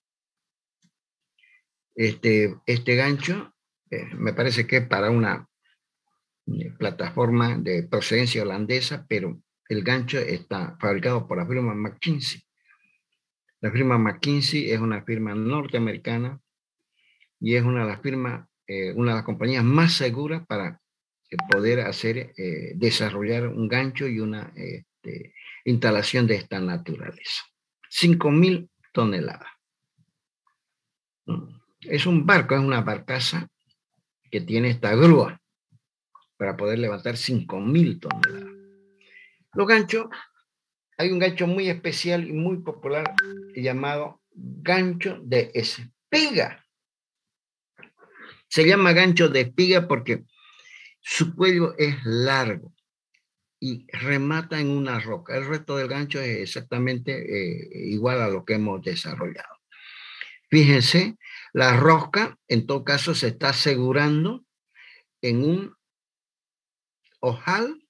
Este, este gancho eh, me parece que es para una eh, plataforma de procedencia holandesa, pero el gancho está fabricado por la firma McKinsey. La firma McKinsey es una firma norteamericana y es una de las firmas, eh, una de las compañías más seguras para eh, poder hacer, eh, desarrollar un gancho y una eh, de, instalación de esta naturaleza. cinco mil toneladas. Es un barco, es una barcaza que tiene esta grúa para poder levantar cinco mil toneladas. Los ganchos, hay un gancho muy especial y muy popular llamado gancho de espiga. Se llama gancho de espiga porque su cuello es largo. y remata en una roca. El resto del gancho es exactamente eh, igual a lo que hemos desarrollado. Fíjense, la rosca en todo caso se está asegurando en un ojal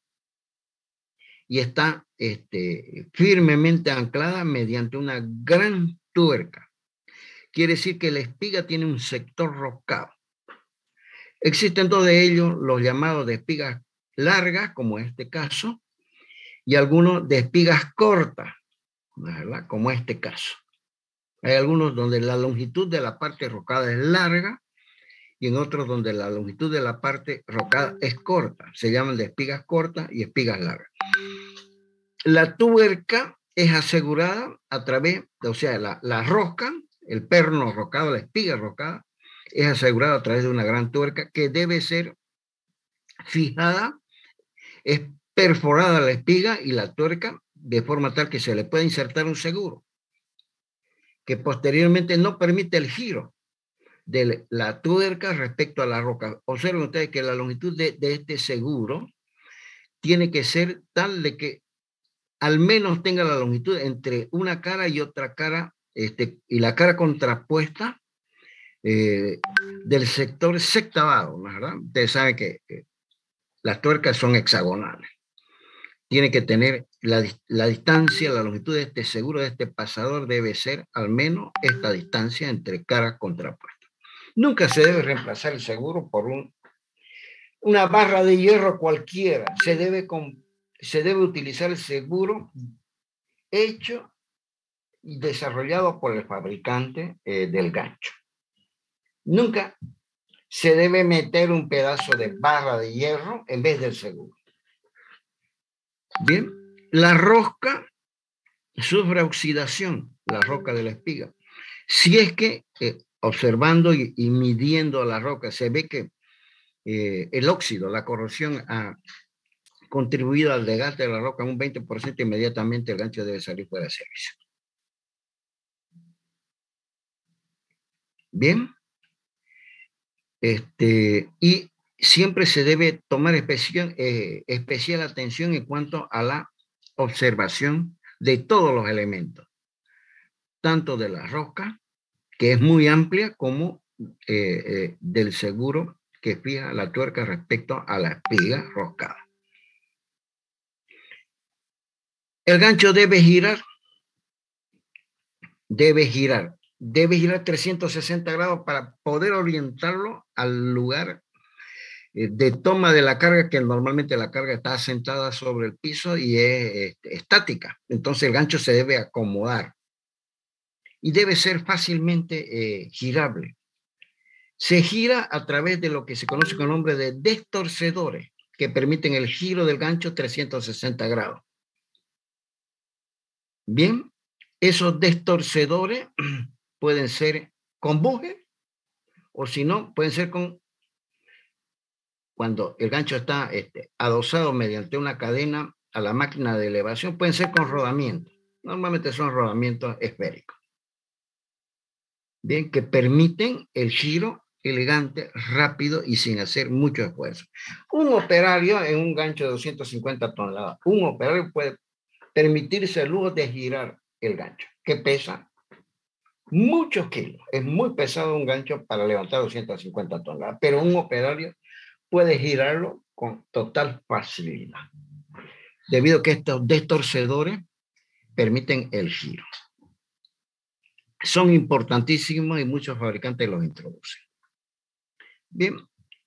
y está este, firmemente anclada mediante una gran tuerca. Quiere decir que la espiga tiene un sector roscado. Existen dos de ellos, los llamados de espigas largas, como en este caso, y algunos de espigas cortas, ¿verdad? Como este caso. Hay algunos donde la longitud de la parte rocada es larga y en otros donde la longitud de la parte rocada es corta. Se llaman de espigas cortas y espigas largas. La tuerca es asegurada a través, o sea, la, la rosca, el perno rocado, la espiga rocada, es asegurada a través de una gran tuerca que debe ser fijada, es perforada la espiga y la tuerca de forma tal que se le pueda insertar un seguro que posteriormente no permite el giro de la tuerca respecto a la roca. Observen ustedes que la longitud de, de este seguro tiene que ser tal de que al menos tenga la longitud entre una cara y otra cara, este, y la cara contrapuesta eh, del sector sextavado, ¿verdad? Ustedes saben que eh, las tuercas son hexagonales. Tiene que tener la, la distancia, la longitud de este seguro, de este pasador, debe ser al menos esta distancia entre caras contrapuestas. Nunca se debe reemplazar el seguro por un, una barra de hierro cualquiera. Se debe, con, se debe utilizar el seguro hecho y desarrollado por el fabricante eh, del gancho. Nunca se debe meter un pedazo de barra de hierro en vez del seguro. Bien, la rosca sufre oxidación, la roca de la espiga. Si es que eh, observando y, y midiendo la roca se ve que eh, el óxido, la corrosión ha contribuido al desgaste de la roca en un veinte por ciento, inmediatamente el gancho debe salir fuera de servicio. Bien. Este, y siempre se debe tomar especial, eh, especial atención en cuanto a la observación de todos los elementos, tanto de la rosca, que es muy amplia, como eh, eh, del seguro que fija la tuerca respecto a la espiga roscada. El gancho debe girar, debe girar, debe girar trescientos sesenta grados para poder orientarlo al lugar de toma de la carga, que normalmente la carga está asentada sobre el piso y es, es estática. Entonces el gancho se debe acomodar y debe ser fácilmente eh, girable. Se gira a través de lo que se conoce con el nombre de destorcedores, que permiten el giro del gancho trescientos sesenta grados. Bien, esos destorcedores pueden ser con buje o si no, pueden ser con, cuando el gancho está este, adosado mediante una cadena a la máquina de elevación, pueden ser con rodamientos. Normalmente son rodamientos esféricos. Bien, que permiten el giro elegante, rápido y sin hacer mucho esfuerzo. Un operario en un gancho de doscientas cincuenta toneladas, un operario puede permitirse el lujo de girar el gancho, que pesa muchos kilos. Es muy pesado un gancho para levantar doscientas cincuenta toneladas, pero un operario puede girarlo con total facilidad, debido a que estos destorcedores permiten el giro. Son importantísimos y muchos fabricantes los introducen. Bien.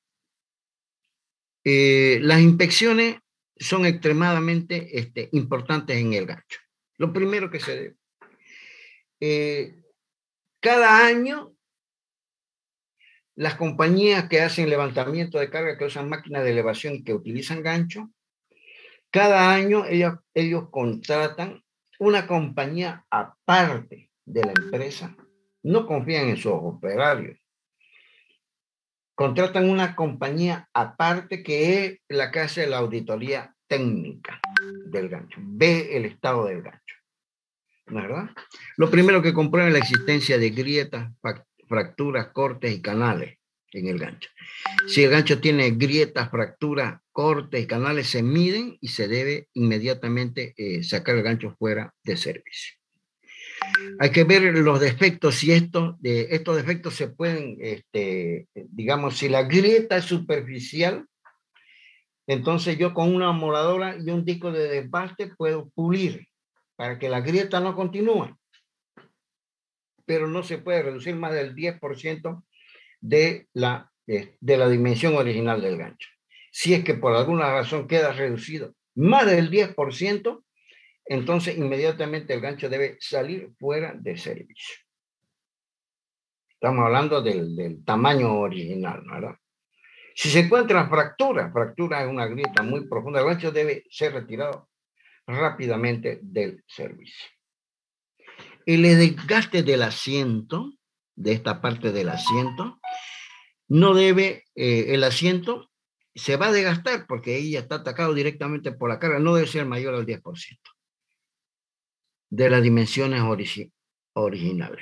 Eh, las inspecciones son extremadamente este, importantes en el gancho. Lo primero que se debe. Eh, cada año, las compañías que hacen levantamiento de carga, que usan máquinas de elevación y que utilizan gancho, cada año ellos, ellos contratan una compañía aparte de la empresa. No confían en sus operarios. Contratan una compañía aparte que es la que hace la auditoría técnica del gancho, ve el estado del gancho, ¿verdad? Lo primero que comprueba es la existencia de grietas, fracturas, cortes y canales en el gancho. Si el gancho tiene grietas, fracturas, cortes, canales, se miden y se debe inmediatamente eh, sacar el gancho fuera de servicio. Hay que ver los defectos, si estos, de, estos defectos se pueden, este, digamos, si la grieta es superficial, entonces yo con una moladora y un disco de desbaste puedo pulir para que la grieta no continúe. Pero no se puede reducir más del diez por ciento de la, de, de la dimensión original del gancho. Si es que por alguna razón queda reducido más del diez por ciento, entonces inmediatamente el gancho debe salir fuera de servicio. Estamos hablando del, del tamaño original, ¿verdad? Si se encuentran fracturas, fractura es una grieta muy profunda, el gancho debe ser retirado rápidamente del servicio. El desgaste del asiento, de esta parte del asiento, no debe, eh, el asiento se va a desgastar porque ahí ya está atacado directamente por la carga, no debe ser mayor al diez por ciento de las dimensiones origi originales.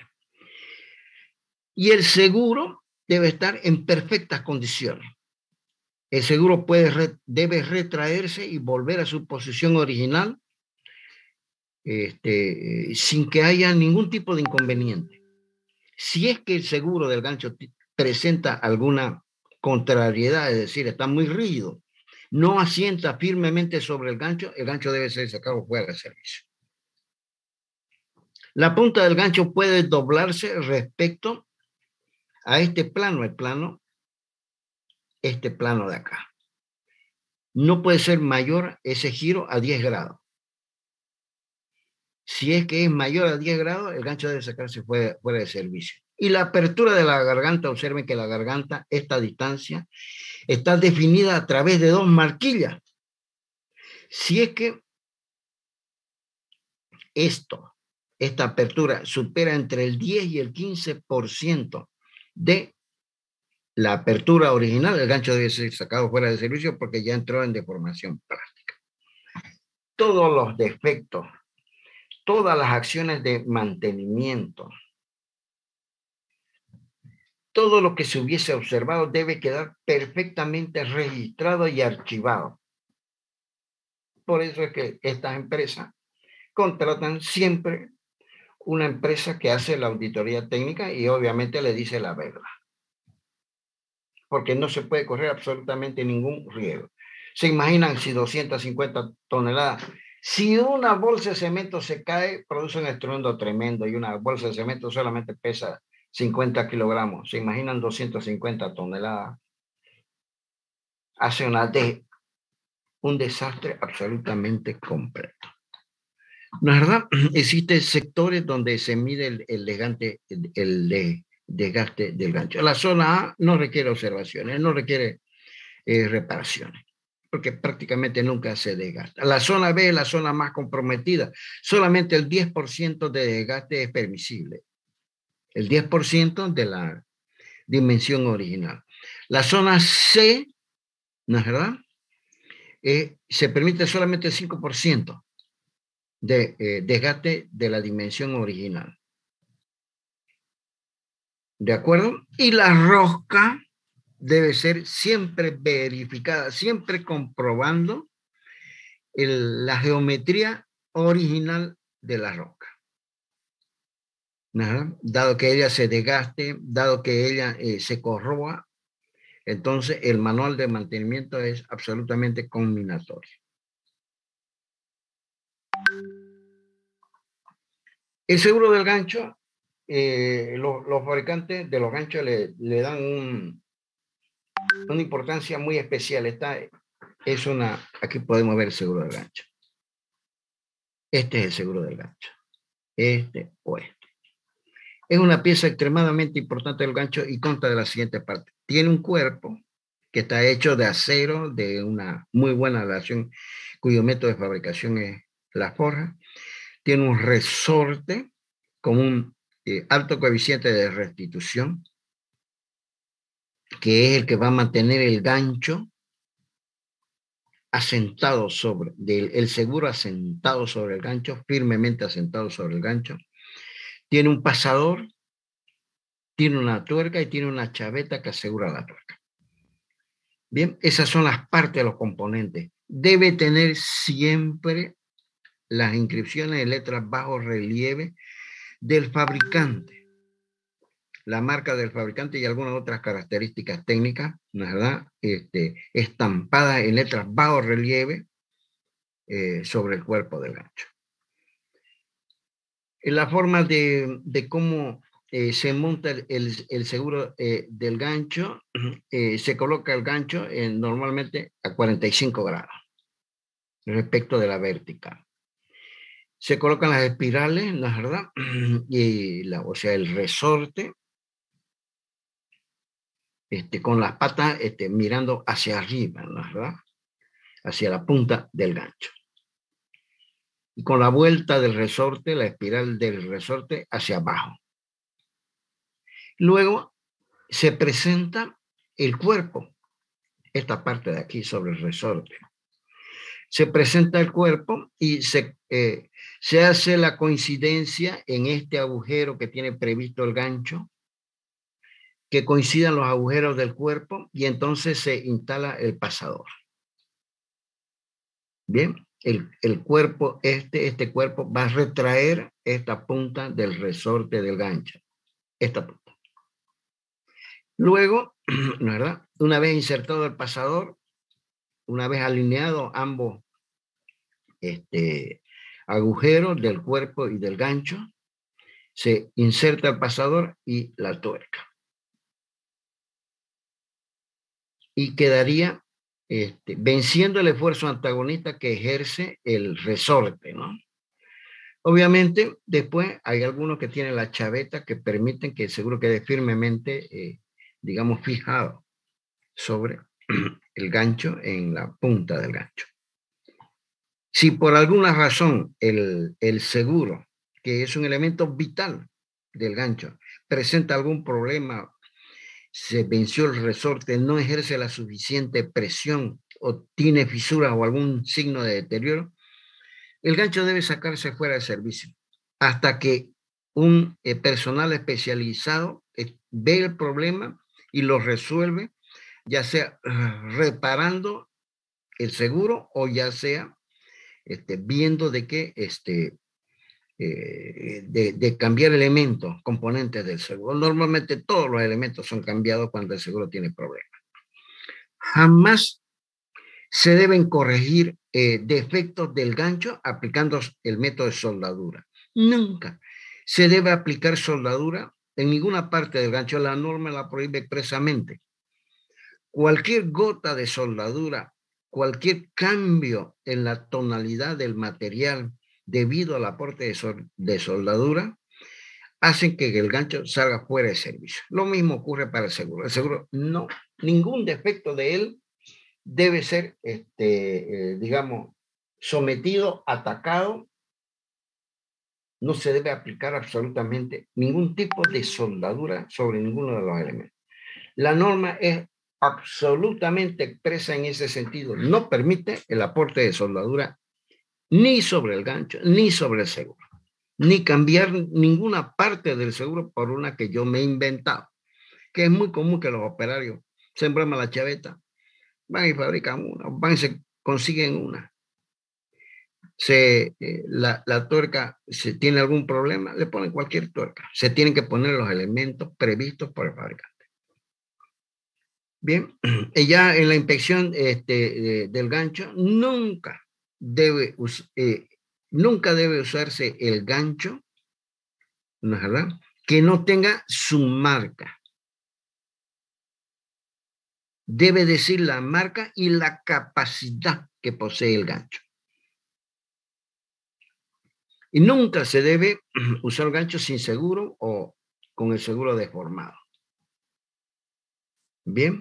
Y el seguro debe estar en perfectas condiciones. El seguro puede re debe retraerse y volver a su posición original este, sin que haya ningún tipo de inconveniente. Si es que el seguro del gancho presenta alguna contrariedad, es decir, está muy rígido, no asienta firmemente sobre el gancho, el gancho debe ser sacado fuera de servicio. La punta del gancho puede doblarse respecto a este plano, el plano, este plano de acá. No puede ser mayor ese giro a diez grados. Si es que es mayor a diez grados, el gancho debe sacarse fuera, fuera de servicio. Y la apertura de la garganta, observen que la garganta, esta distancia, está definida a través de dos marquillas. Si es que esto, esta apertura supera entre el diez y el quince por ciento de la apertura original, el gancho debe ser sacado fuera de servicio porque ya entró en deformación plástica. Todos los defectos, todas las acciones de mantenimiento, todo lo que se hubiese observado debe quedar perfectamente registrado y archivado. Por eso es que estas empresas contratan siempre una empresa que hace la auditoría técnica y obviamente le dice la verdad. Porque no se puede correr absolutamente ningún riesgo. ¿Se imaginan si doscientas cincuenta toneladas? Si una bolsa de cemento se cae, produce un estruendo tremendo y una bolsa de cemento solamente pesa cincuenta kilogramos. ¿Se imaginan doscientas cincuenta toneladas? Hace una de, un desastre absolutamente completo. ¿No es verdad? Existen sectores donde se mide el, el, desgaste, el, el de, desgaste del gancho. La zona A no requiere observaciones, no requiere eh, reparaciones, porque prácticamente nunca se desgasta. La zona B es la zona más comprometida. Solamente el diez por ciento de desgaste es permisible. El diez por ciento de la dimensión original. La zona C, ¿no es verdad? Eh, se permite solamente el cinco por ciento de eh, desgaste de la dimensión original. ¿De acuerdo? Y la rosca debe ser siempre verificada, siempre comprobando el, la geometría original de la rosca. ¿No? Dado que ella se desgaste, dado que ella eh, se corroba, entonces el manual de mantenimiento es absolutamente combinatorio. El seguro del gancho, eh, los, los fabricantes de los ganchos le, le dan un, una importancia muy especial. Esta es una, aquí podemos ver el seguro del gancho. Este es el seguro del gancho. Este o este. Es una pieza extremadamente importante del gancho y consta de la siguiente parte. Tiene un cuerpo que está hecho de acero, de una muy buena aleación, cuyo método de fabricación es la forja. Tiene un resorte con un eh, alto coeficiente de restitución, que es el que va a mantener el gancho asentado sobre, del, el seguro asentado sobre el gancho, firmemente asentado sobre el gancho. Tiene un pasador tiene una tuerca y tiene una chaveta que asegura la tuerca. Bien, esas son las partes de los componentes. Debe tener siempre las inscripciones en letras bajo relieve del fabricante, la marca del fabricante y algunas otras características técnicas, ¿verdad? Este, estampadas en letras bajo relieve eh, sobre el cuerpo del gancho. En la forma de, de cómo eh, se monta el, el, el seguro eh, del gancho, eh, se coloca el gancho en, normalmente a cuarenta y cinco grados respecto de la vertical. Se colocan las espirales, ¿no es verdad? Y la, o sea, el resorte, este, con las patas este, mirando hacia arriba, ¿no es verdad? Hacia la punta del gancho. Y con la vuelta del resorte, la espiral del resorte hacia abajo. Luego se presenta el cuerpo, esta parte de aquí sobre el resorte. Se presenta el cuerpo y se, eh, se hace la coincidencia en este agujero que tiene previsto el gancho, que coincidan los agujeros del cuerpo y entonces se instala el pasador. Bien, el, el cuerpo, este, este cuerpo va a retraer esta punta del resorte del gancho, esta punta. Luego, ¿verdad? Una vez insertado el pasador, una vez alineado ambos este, agujeros del cuerpo y del gancho, se inserta el pasador y la tuerca. Y quedaría este, venciendo el esfuerzo antagonista que ejerce el resorte, ¿no? Obviamente, después hay algunos que tienen la chaveta que permiten que el seguro quede firmemente, eh, digamos, fijado sobre el gancho en la punta del gancho. Si por alguna razón el, el seguro, que es un elemento vital del gancho, presenta algún problema, se venció el resorte, no ejerce la suficiente presión o tiene fisuras o algún signo de deterioro, el gancho debe sacarse fuera de servicio hasta que un eh, personal especializado eh, ve el problema y lo resuelve, ya sea uh, reparando el seguro o ya sea este, viendo de que este, eh, de, de cambiar elementos, componentes del seguro. Normalmente todos los elementos son cambiados cuando el seguro tiene problemas. Jamás se deben corregir eh, defectos del gancho aplicando el método de soldadura. Nunca se debe aplicar soldadura en ninguna parte del gancho. La norma la prohíbe expresamente. Cualquier gota de soldadura, cualquier cambio en la tonalidad del material debido al aporte de, sol, de soldadura hacen que el gancho salga fuera de servicio. Lo mismo ocurre para el seguro. El seguro no, ningún defecto de él debe ser, este, eh, digamos, sometido, atacado. No se debe aplicar absolutamente ningún tipo de soldadura sobre ninguno de los elementos. La norma es absolutamente expresa en ese sentido. No permite el aporte de soldadura ni sobre el gancho, ni sobre el seguro, ni cambiar ninguna parte del seguro por una que yo me he inventado, que es muy común que los operarios se embroman la chaveta, van y fabrican una, van y se consiguen una. Se, eh, la, la tuerca, si tiene algún problema, le ponen cualquier tuerca. Se tienen que poner los elementos previstos por el fabricante. Bien, y ya en la inspección este, de, del gancho, nunca debe, eh, nunca debe usarse el gancho, ¿no es verdad?, que no tenga su marca. Debe decir la marca y la capacidad que posee el gancho. Y nunca se debe usar el gancho sin seguro o con el seguro deformado. Bien.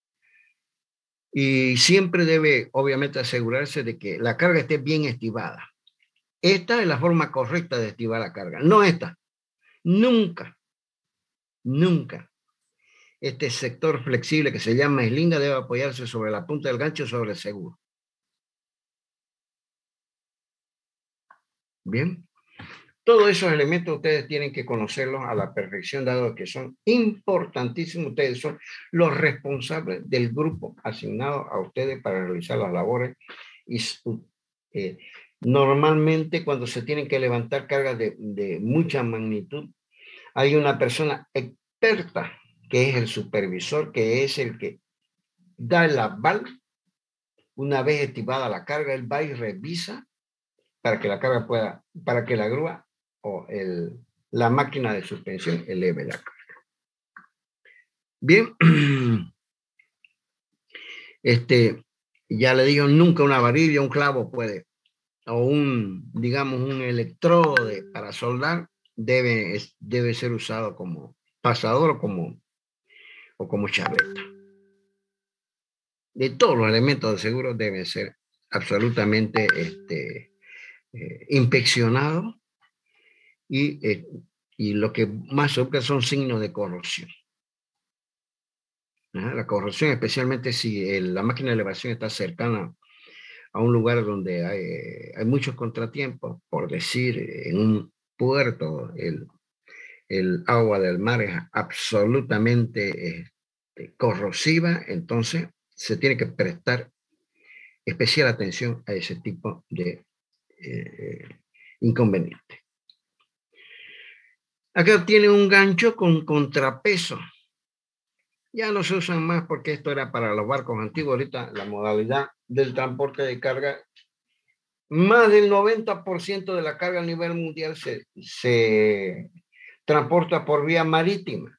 Y siempre debe, obviamente, asegurarse de que la carga esté bien estibada. Esta es la forma correcta de estibar la carga, no esta. Nunca, nunca. Este sector flexible que se llama eslinga debe apoyarse sobre la punta del gancho sobre el seguro. Bien. Todos esos elementos ustedes tienen que conocerlos a la perfección, dado que son importantísimos. Ustedes son los responsables del grupo asignado a ustedes para realizar las labores. Y eh, normalmente cuando se tienen que levantar cargas de, de mucha magnitud, hay una persona experta que es el supervisor, que es el que da el aval. Una vez estimada la carga, él va y revisa para que la carga pueda, para que la grúa o el, la máquina de suspensión eleve la carga. Bien, este, ya le digo, nunca una varilla, un clavo puede, o un, digamos, un electrodo de, para soldar, debe, es, debe ser usado como pasador o como, o como chaveta. De todos los elementos de seguro deben ser absolutamente este, eh, inspeccionados. Y, eh, y lo que más se busca son signos de corrosión. ¿Ah? La corrosión, especialmente si el, la máquina de elevación está cercana a un lugar donde hay, hay muchos contratiempos, por decir, en un puerto, el, el agua del mar es absolutamente este, corrosiva, entonces se tiene que prestar especial atención a ese tipo de eh, inconvenientes. Acá tiene un gancho con contrapeso. Ya no se usan más porque esto era para los barcos antiguos. Ahorita la modalidad del transporte de carga, más del noventa por ciento de la carga a nivel mundial se, se transporta por vía marítima.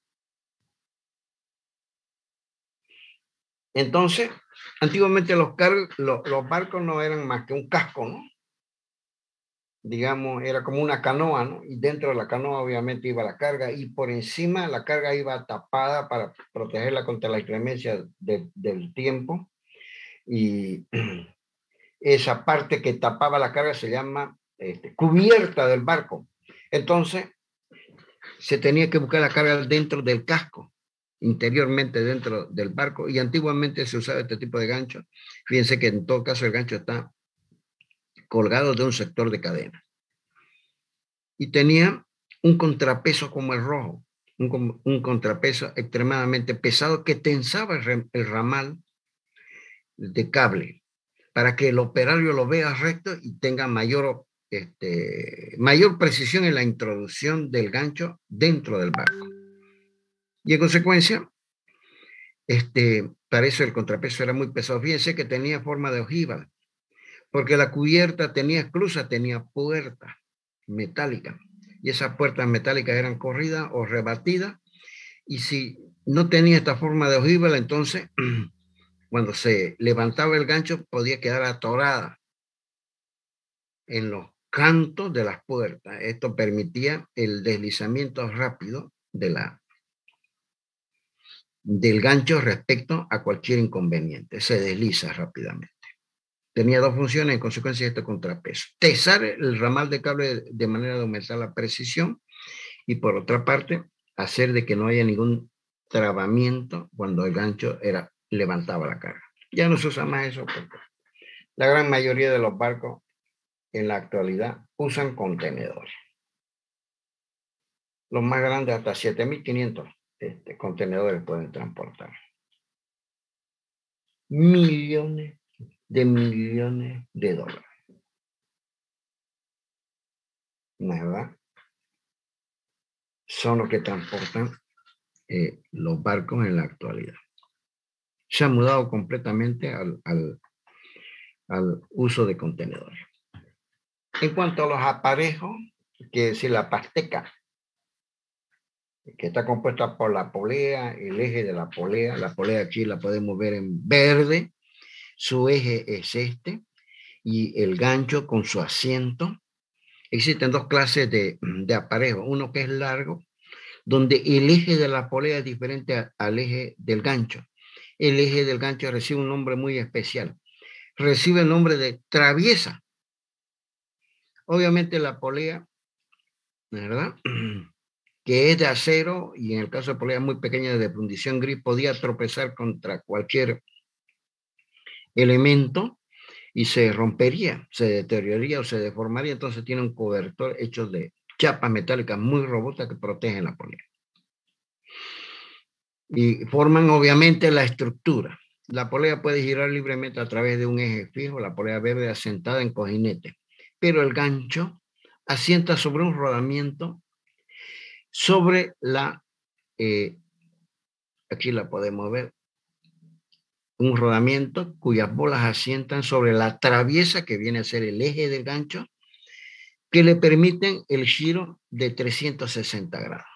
Entonces, antiguamente los, los, los barcos no eran más que un casco, ¿no? Digamos, era como una canoa, ¿no? Y dentro de la canoa obviamente iba la carga y por encima la carga iba tapada para protegerla contra la inclemencia de, del tiempo. Y esa parte que tapaba la carga se llama este, cubierta del barco. Entonces, se tenía que buscar la carga dentro del casco, interiormente dentro del barco, y antiguamente se usaba este tipo de gancho. Fíjense que en todo caso el gancho está colgado de un sector de cadena. Y tenía un contrapeso como el rojo, un, un contrapeso extremadamente pesado que tensaba el, el ramal de cable para que el operario lo vea recto y tenga mayor, este, mayor precisión en la introducción del gancho dentro del barco. Y en consecuencia, este, para eso el contrapeso era muy pesado. Fíjense que tenía forma de ojiva, porque la cubierta tenía esclusa, tenía puerta metálica. Y esas puertas metálicas eran corridas o rebatidas. Y si no tenía esta forma de ojiva, entonces cuando se levantaba el gancho podía quedar atorada en los cantos de las puertas. Esto permitía el deslizamiento rápido de la, del gancho respecto a cualquier inconveniente. Se desliza rápidamente. Tenía dos funciones, en consecuencia de este contrapeso. Tesar el ramal de cable de manera de aumentar la precisión y por otra parte, hacer de que no haya ningún trabamiento cuando el gancho era, levantaba la carga. Ya no se usa más eso porque la gran mayoría de los barcos en la actualidad usan contenedores. Los más grandes hasta siete mil quinientos este, contenedores pueden transportar. Millones de millones de dólares. ¿No es verdad? Son los que transportan eh, los barcos en la actualidad. Se ha mudado completamente al, al, al uso de contenedores. En cuanto a los aparejos, quiere decir la pasteca, que está compuesta por la polea, el eje de la polea. La polea aquí la podemos ver en verde. Su eje es este y el gancho con su asiento. Existen dos clases de, de aparejo. Uno que es largo, donde el eje de la polea es diferente a, al eje del gancho. El eje del gancho recibe un nombre muy especial. Recibe el nombre de traviesa. Obviamente la polea, ¿verdad?, que es de acero y en el caso de poleas muy pequeñas de fundición gris, podía tropezar contra cualquier elemento y se rompería, se deterioraría o se deformaría. Entonces tiene un cobertor hecho de chapas metálicas muy robustas que protegen la polea. Y forman obviamente la estructura. La polea puede girar libremente a través de un eje fijo, la polea verde asentada en cojinete, pero el gancho asienta sobre un rodamiento sobre la, eh, aquí la podemos ver, un rodamiento cuyas bolas asientan sobre la traviesa que viene a ser el eje del gancho, que le permiten el giro de trescientos sesenta grados.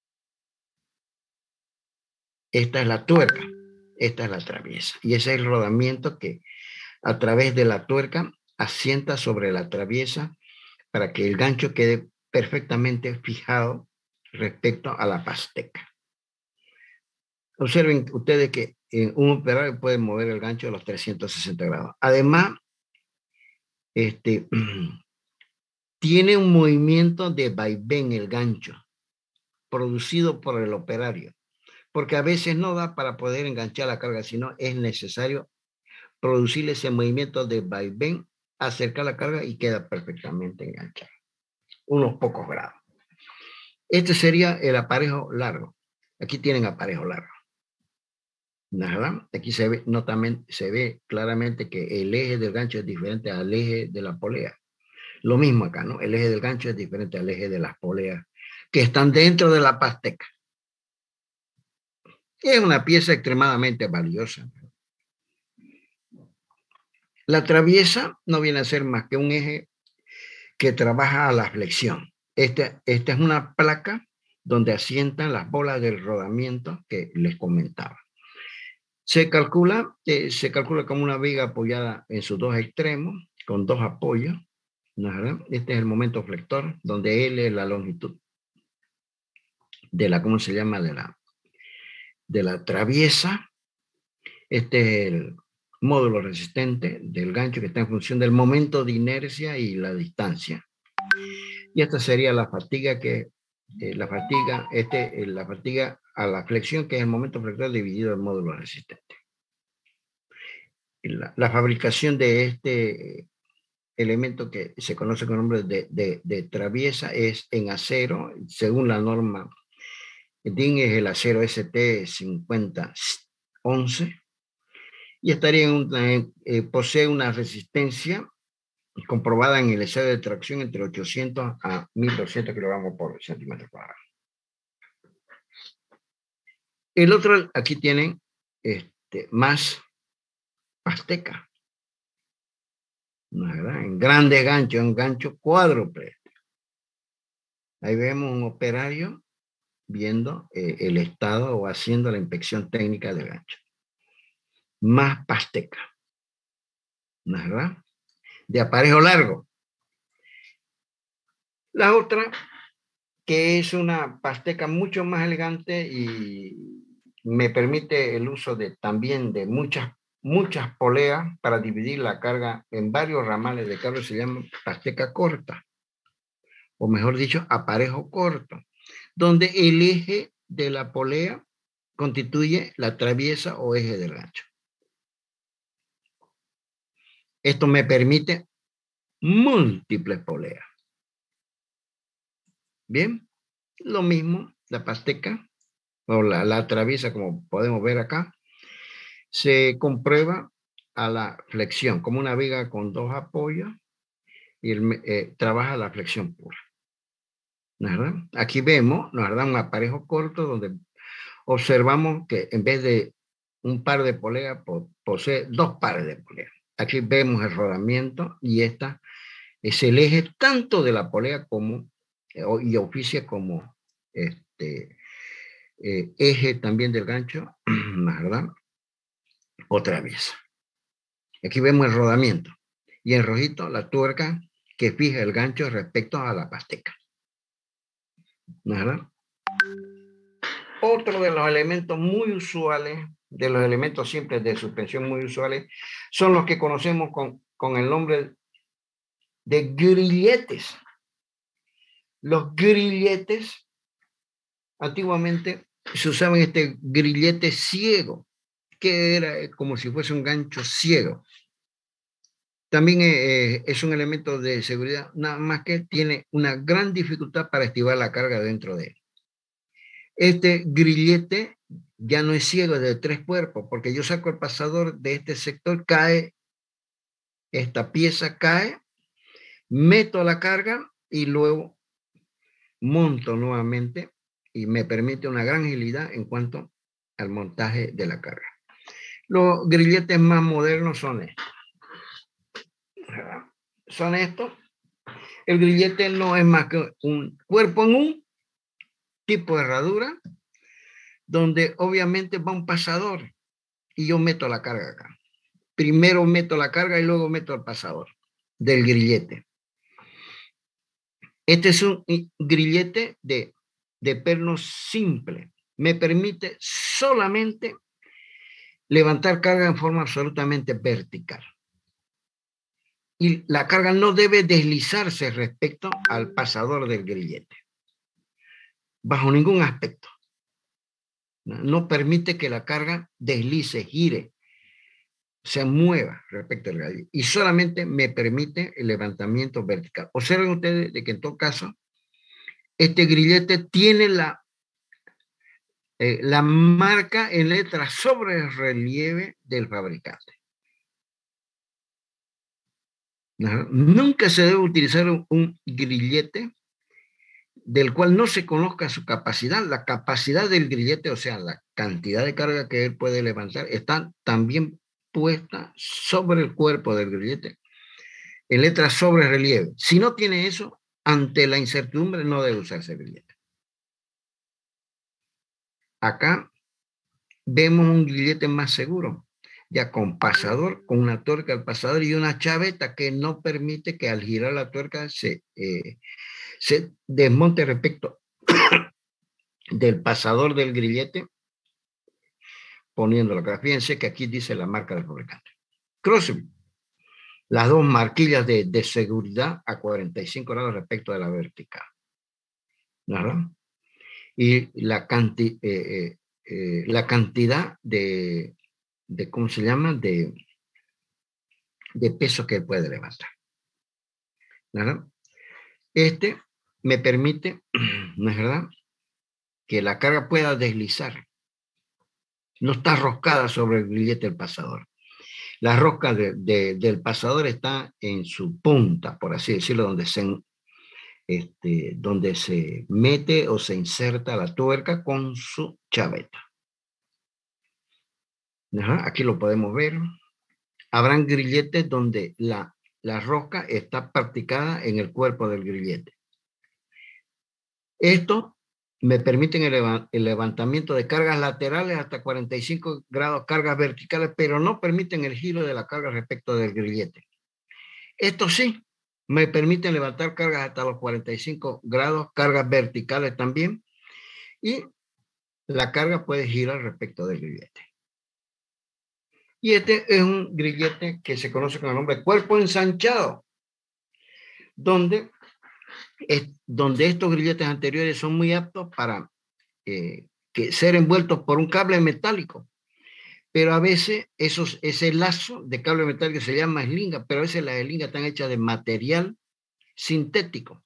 Esta es la tuerca, esta es la traviesa, y ese es el rodamiento que a través de la tuerca asienta sobre la traviesa para que el gancho quede perfectamente fijado respecto a la pasteca. Observen ustedes que en un operario puede mover el gancho a los trescientos sesenta grados. Además, este, tiene un movimiento de vaivén el gancho, producido por el operario, porque a veces no da para poder enganchar la carga, sino es necesario producir ese movimiento de vaivén, acercar la carga y queda perfectamente enganchada. Unos pocos grados. Este sería el aparejo largo. Aquí tienen aparejo largo. ¿Verdad? Aquí se ve, no, también se ve claramente que el eje del gancho es diferente al eje de la polea. Lo mismo acá, ¿no? El eje del gancho es diferente al eje de las poleas que están dentro de la pasteca. Es una pieza extremadamente valiosa. La traviesa no viene a ser más que un eje que trabaja a la flexión. Esta, esta es una placa donde asientan las bolas del rodamiento que les comentaba. Se calcula, eh, se calcula como una viga apoyada en sus dos extremos, con dos apoyos, ¿verdad? Este es el momento flector, donde L es la longitud de la, ¿cómo se llama? De la, de la traviesa. Este es el módulo resistente del gancho que está en función del momento de inercia y la distancia. Y esta sería la fatiga que, eh, la fatiga, este, eh, la fatiga a la flexión, que es el momento flector dividido en módulo resistente. La, la fabricación de este elemento que se conoce con el nombre de, de, de traviesa es en acero, según la norma D I N es el acero S T cincuenta once, y estaría en una, eh, posee una resistencia comprobada en el estado de tracción entre ochocientos a mil doscientos kilogramos por centímetro cuadrado. El otro, aquí tienen este, más pasteca, ¿verdad? En grande gancho, un gancho cuádruple. Ahí vemos un operario viendo eh, el estado o haciendo la inspección técnica del gancho. Más pasteca, ¿verdad? De aparejo largo. La otra, que es una pasteca mucho más elegante y me permite el uso de también de muchas, muchas poleas para dividir la carga en varios ramales de carga, se llama pasteca corta, o mejor dicho, aparejo corto, donde el eje de la polea constituye la traviesa o eje del gancho. Esto me permite múltiples poleas. Bien, lo mismo, la pasteca o la, la traviesa, como podemos ver acá, se comprueba a la flexión, como una viga con dos apoyos, y el, eh, trabaja la flexión pura. ¿Verdad? Aquí vemos, nos da un aparejo corto donde observamos que en vez de un par de poleas, posee dos pares de poleas. Aquí vemos el rodamiento y esta es el eje tanto de la polea como, y oficia como este, eh, eje también del gancho, ¿verdad? O traviesa. Aquí vemos el rodamiento y en rojito la tuerca que fija el gancho respecto a la pasteca, ¿verdad? Otro de los elementos muy usuales, de los elementos simples de suspensión muy usuales, son los que conocemos con, con el nombre de grilletes. Los grilletes, antiguamente se usaba este grillete ciego, que era como si fuese un gancho ciego. también eh, es un elemento de seguridad, nada más que tiene una gran dificultad para activar la carga dentro de él. Este grillete ya no es ciego de tres cuerpos, porque yo saco el pasador de este sector, cae, esta pieza cae, meto la carga y luego monto nuevamente y me permite una gran agilidad en cuanto al montaje de la carga. Los grilletes más modernos son estos. Son estos. El grillete no es más que un cuerpo en un tipo de herradura, donde obviamente va un pasador y yo meto la carga acá. Primero meto la carga y luego meto el pasador del grillete. Este es un grillete de, de perno simple. Me permite solamente levantar carga en forma absolutamente vertical. Y la carga no debe deslizarse respecto al pasador del grillete. Bajo ningún aspecto. No permite que la carga deslice, gire, se mueva respecto al grillete. Y solamente me permite el levantamiento vertical. Observen ustedes de que en todo caso, este grillete tiene la, eh, la marca en letra sobre el relieve del fabricante. ¿No? Nunca se debe utilizar un, un grillete del cual no se conozca su capacidad. La capacidad del grillete, o sea, la cantidad de carga que él puede levantar, está también puesta sobre el cuerpo del grillete, en letras sobre relieve. Si no tiene eso, ante la incertidumbre no debe usarse el grillete. Acá vemos un grillete más seguro, ya con pasador, con una tuerca al pasador y una chaveta que no permite que al girar la tuerca se... Eh, se desmonte respecto del pasador del grillete, poniéndolo acá. Fíjense que aquí dice la marca del fabricante. Crossing, las dos marquillas de, de seguridad a cuarenta y cinco grados respecto de la vertical. ¿Verdad? Y la, canti, eh, eh, eh, la cantidad de, de, ¿cómo se llama? De, de peso que puede levantar. ¿Verdad? Este me permite, ¿no es verdad?, que la carga pueda deslizar. No está roscada sobre el grillete del pasador. La rosca de, de, del pasador está en su punta, por así decirlo, donde se, este, donde se mete o se inserta la tuerca con su chaveta. Ajá, aquí lo podemos ver. Habrán grilletes donde la, la rosca está practicada en el cuerpo del grillete. Esto me permite el, el levantamiento de cargas laterales hasta cuarenta y cinco grados, cargas verticales, pero no permiten el giro de la carga respecto del grillete. Esto sí, me permite levantar cargas hasta los cuarenta y cinco grados, cargas verticales también, y la carga puede girar respecto del grillete. Y este es un grillete que se conoce con el nombre de cuerpo ensanchado, donde es donde estos grilletes anteriores son muy aptos para eh, que ser envueltos por un cable metálico, pero a veces esos, ese lazo de cable metálico se llama eslinga, pero a veces las eslingas están hechas de material sintético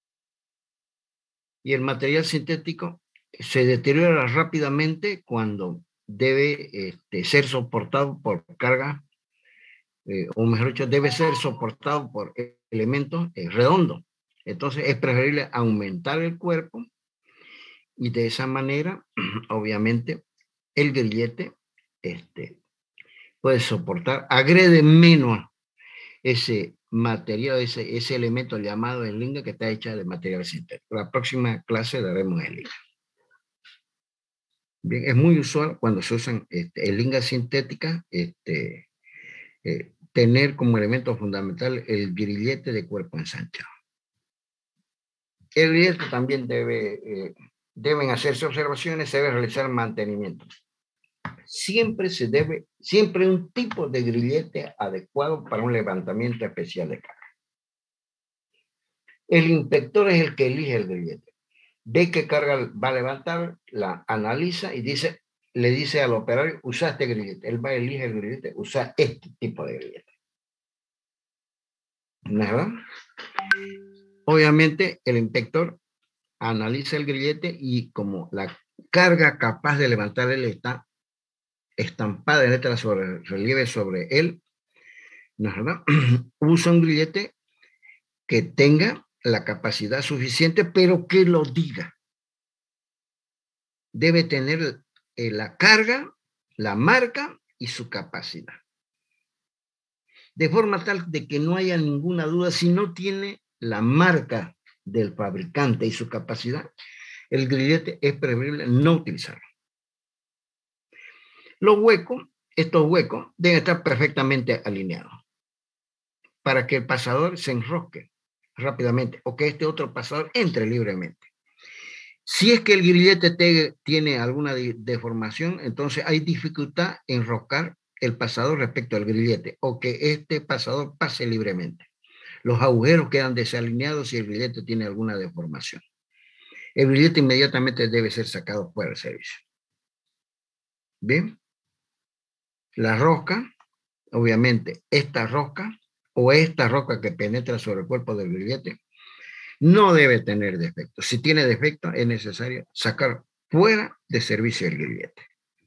y el material sintético se deteriora rápidamente cuando debe este, ser soportado por carga, eh, o mejor dicho, debe ser soportado por elementos eh, redondos. Entonces es preferible aumentar el cuerpo y de esa manera, obviamente, el grillete este, puede soportar, agrede menos ese material, ese, ese elemento llamado eslinga que está hecha de material sintético. La próxima clase daremos eslinga. Bien, es muy usual cuando se usan este, eslingas sintéticas este, eh, tener como elemento fundamental el grillete de cuerpo ensanchado. El grillete también debe, eh, deben hacerse observaciones, se debe realizar mantenimiento. Siempre se debe, siempre un tipo de grillete adecuado para un levantamiento especial de carga. El inspector es el que elige el grillete. Ve qué carga va a levantar, la analiza y dice, le dice al operario, usa este grillete. Él va a elegir el grillete, usa este tipo de grillete. ¿verdad? Obviamente el inspector analiza el grillete y como la carga capaz de levantar él está estampada en letras sobre relieve sobre él, ¿no es verdad? Usa un grillete que tenga la capacidad suficiente, pero que lo diga. Debe tener eh, la carga, la marca y su capacidad. De forma tal de que no haya ninguna duda, si no tiene la marca del fabricante y su capacidad, el grillete es preferible no utilizarlo. Los huecos, estos huecos, deben estar perfectamente alineados para que el pasador se enrosque rápidamente o que este otro pasador entre libremente. Si es que el grillete te, tiene alguna de, deformación, entonces hay dificultad en enroscar el pasador respecto al grillete o que este pasador pase libremente. Los agujeros quedan desalineados si el grillete tiene alguna deformación. El grillete inmediatamente debe ser sacado fuera del servicio. Bien. La rosca, obviamente, esta rosca o esta rosca que penetra sobre el cuerpo del grillete no debe tener defecto. Si tiene defecto, es necesario sacar fuera de servicio el grillete.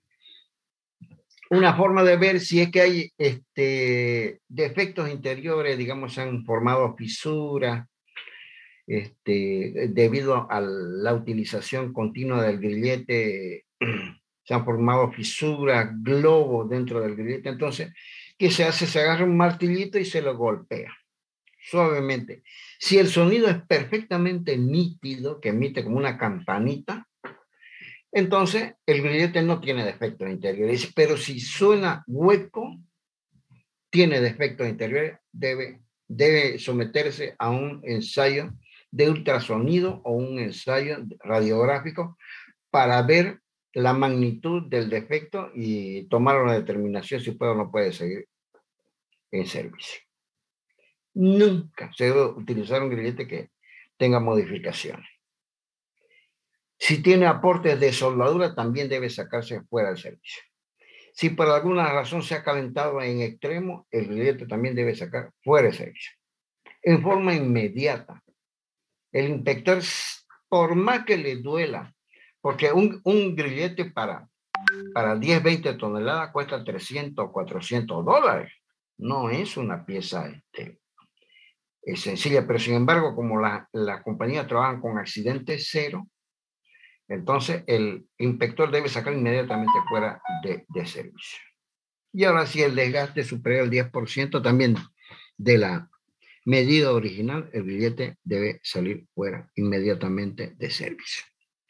Una forma de ver si es que hay este, defectos interiores, digamos, se han formado fisuras, este, debido a la utilización continua del grillete, se han formado fisuras, globos dentro del grillete. Entonces, ¿qué se hace? Se agarra un martillito y se lo golpea suavemente. Si el sonido es perfectamente nítido, que emite como una campanita, entonces el grillete no tiene defectos interiores. Pero si suena hueco, tiene defectos interiores, debe, debe someterse a un ensayo de ultrasonido o un ensayo radiográfico para ver la magnitud del defecto y tomar una determinación si puede o no puede seguir en servicio. Nunca se debe utilizar un grillete que tenga modificaciones. Si tiene aportes de soldadura, también debe sacarse fuera del servicio. Si por alguna razón se ha calentado en extremo, el grillete también debe sacar fuera del servicio. En forma inmediata. El inspector, por más que le duela, porque un, un grillete para, para diez, veinte toneladas cuesta trescientos, cuatrocientos dólares. No es una pieza este, es sencilla, pero sin embargo, como las la compañías trabajan con accidentes cero, entonces el inspector debe sacar inmediatamente fuera de, de servicio. Y ahora si el desgaste supera el diez por ciento también de la medida original, el grillete debe salir fuera inmediatamente de servicio.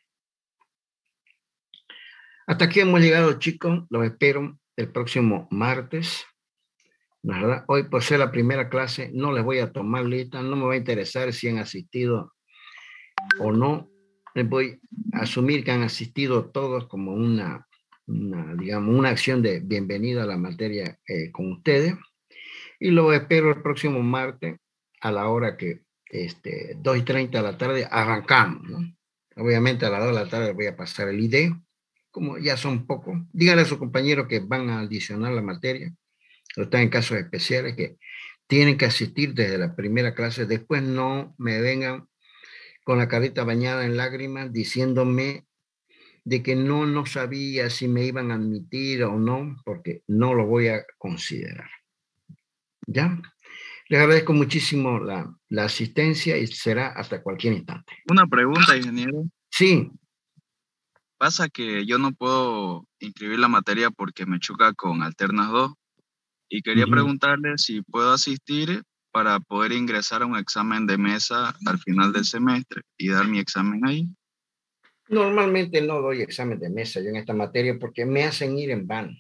Hasta aquí hemos llegado, chicos. Los espero el próximo martes. ¿Verdad? Hoy, por ser la primera clase, no les voy a tomar lista, no me va a interesar si han asistido o no. Les voy a asumir que han asistido todos como una, una digamos, una acción de bienvenida a la materia eh, con ustedes. Y los espero el próximo martes a la hora que este, dos y treinta de la tarde arrancamos, ¿no? Obviamente a las dos de la tarde voy a pasar el I D E, como ya son pocos. Díganle a sus compañeros que van a adicionar la materia, o están en casos especiales, que tienen que asistir desde la primera clase. Después no me vengan con la carita bañada en lágrimas diciéndome de que no, no sabía si me iban a admitir o no, porque no lo voy a considerar. ¿Ya? Les agradezco muchísimo la, la asistencia y será hasta cualquier instante. Una pregunta, ingeniero. Sí. Pasa que yo no puedo inscribir la materia porque me choca con Alternas dos y quería uh-huh. preguntarle si puedo asistir para poder ingresar a un examen de mesa al final del semestre y dar mi examen ahí. Normalmente no doy examen de mesa yo en esta materia porque me hacen ir en vano.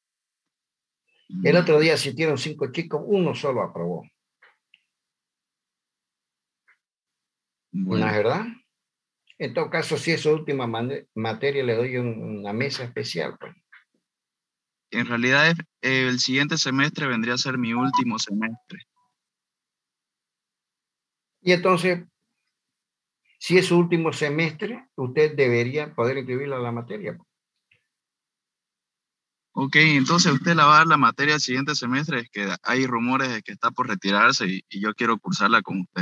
El otro día asistieron cinco chicos, uno solo aprobó. Bueno. ¿No es verdad? En todo caso, si es su última materia, le doy un, una mesa especial. Pues. En realidad, eh, el siguiente semestre vendría a ser mi último semestre. Y entonces, si es su último semestre, usted debería poder inscribirla a la materia. Pues. Ok, entonces usted la va a dar la materia el siguiente semestre, es que hay rumores de que está por retirarse y, y yo quiero cursarla con usted.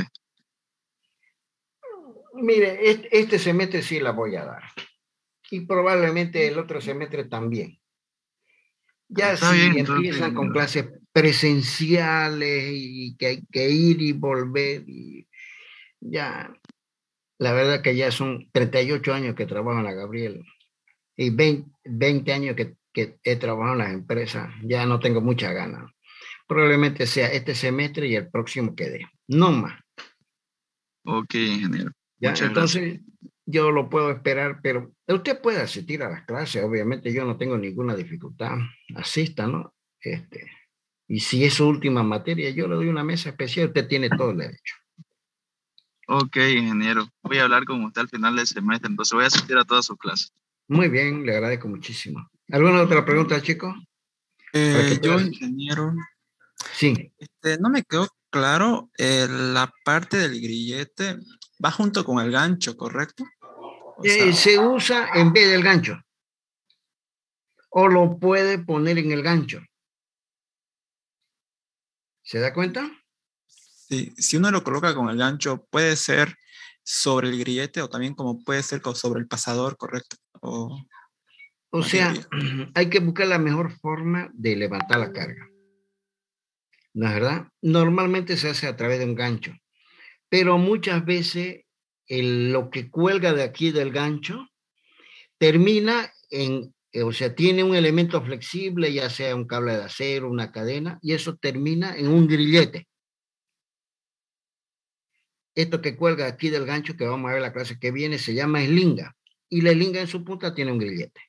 Mire, este, este semestre sí la voy a dar. Y probablemente el otro semestre también. Ya Está si bien, empiezan entonces, con clases presenciales y que hay que ir y volver, y ya, la verdad que ya son treinta y ocho años que trabajo en la Gabriel y veinte, veinte años que, que he trabajado en las empresas, ya no tengo mucha ganas. Probablemente sea este semestre y el próximo que dé, no más. ok, ingeniero. ¿Ya? Muchas gracias. Entonces, yo lo puedo esperar, pero usted puede asistir a las clases, obviamente yo no tengo ninguna dificultad, asista, ¿no? Este, y si es su última materia, yo le doy una mesa especial, usted tiene todo el derecho. Ok, ingeniero. Voy a hablar con usted al final del semestre, entonces voy a asistir a todas sus clases. Muy bien, le agradezco muchísimo. ¿Alguna otra pregunta, chicos? Para que Eh, yo, puedas- ingeniero, Sí, este, no me quedó claro, eh, la parte del grillete va junto con el gancho, ¿correcto? O Eh, sea, se usa en vez del gancho, o lo puede poner en el gancho. ¿Se da cuenta? si, si uno lo coloca con el gancho, puede ser sobre el grillete o también como puede ser co- sobre el pasador, ¿correcto? O O no sea, quedaría. hay que buscar la mejor forma de levantar la carga. ¿No es verdad? Normalmente se hace a través de un gancho, pero muchas veces el- lo que cuelga de aquí del gancho termina en, eh, o sea, tiene un elemento flexible, ya sea un cable de acero, una cadena, y eso termina en un grillete. Esto que cuelga aquí del gancho, que vamos a ver la clase que viene, se llama eslinga, y la eslinga en su punta tiene un grillete.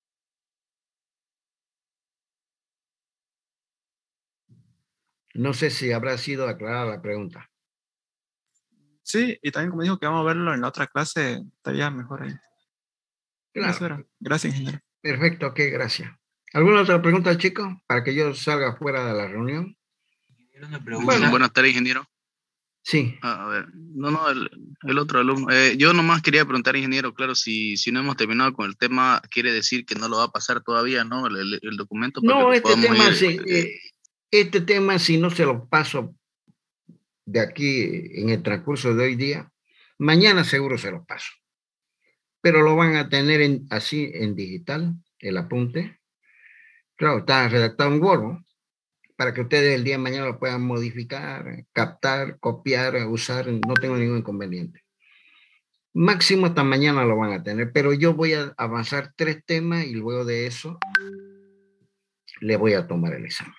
No sé si habrá sido aclarada la pregunta. Sí, y también como dijo que vamos a verlo en la otra clase, estaría mejor ahí. Claro, Eso era. Gracias, ingeniero. perfecto, ok, gracias. ¿Alguna otra pregunta, chicos? Para que yo salga fuera de la reunión. Una Bueno, pregunta. buenas tardes, ingeniero. Sí. Ah, a ver, no, no, el, el otro alumno. Eh, yo nomás quería preguntar, ingeniero, claro, si, si no hemos terminado con el tema, quiere decir que no lo va a pasar todavía, ¿no? El, el- el documento para que No, lo este podamos tema, ir. sí, eh, eh, este tema, si no se lo paso de aquí en el transcurso de hoy día, mañana seguro se lo paso. Pero lo van a tener en, así en digital, el apunte. Claro, está redactado en Word, ¿no? Para que ustedes el día de mañana lo puedan modificar, captar, copiar, usar, no tengo ningún inconveniente. Máximo hasta mañana lo van a tener, pero yo voy a avanzar tres temas y luego de eso le voy a tomar el examen.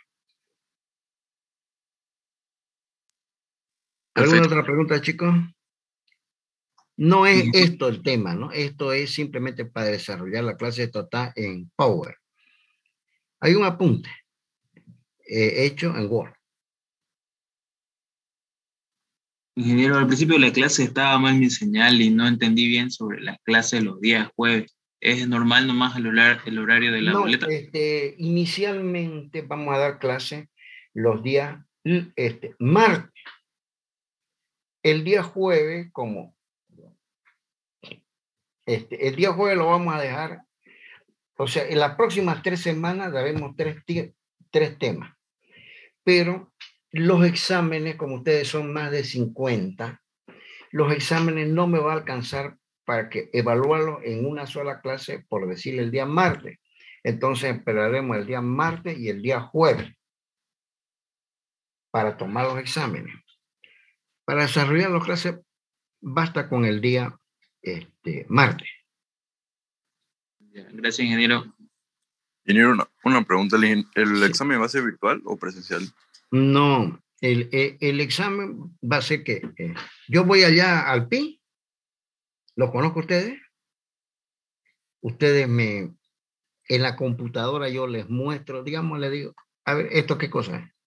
¿Alguna Perfecto. otra pregunta, chicos? No es esto el tema, ¿no? Esto es simplemente para desarrollar la clase. Esto está en Power. Hay un apunte eh, hecho en Word. Ingeniero, al principio de la clase estaba mal mi señal y no entendí bien sobre las clases los días jueves. ¿Es normal nomás el horario, el horario de la No, boleta? este, inicialmente vamos a dar clase los días este, martes. El día jueves, como este, el día jueves lo vamos a dejar, o sea, en las próximas tres semanas daremos tres, tres temas, pero los exámenes, como ustedes son más de cincuenta, los exámenes no me va a alcanzar para que evaluarlos en una sola clase, por decirle el día martes. Entonces esperaremos el día martes y el día jueves para tomar los exámenes. Para desarrollar las clases basta con el día este, martes. Gracias, ingeniero. Ingeniero, una, una pregunta. ¿El, el Sí. examen va a ser virtual o presencial? No, el, el, el examen va a ser que eh, yo voy allá al P I, ¿lo conozco ustedes? Ustedes me, en la computadora yo les muestro, digamos, les digo, a ver, ¿esto qué cosa es?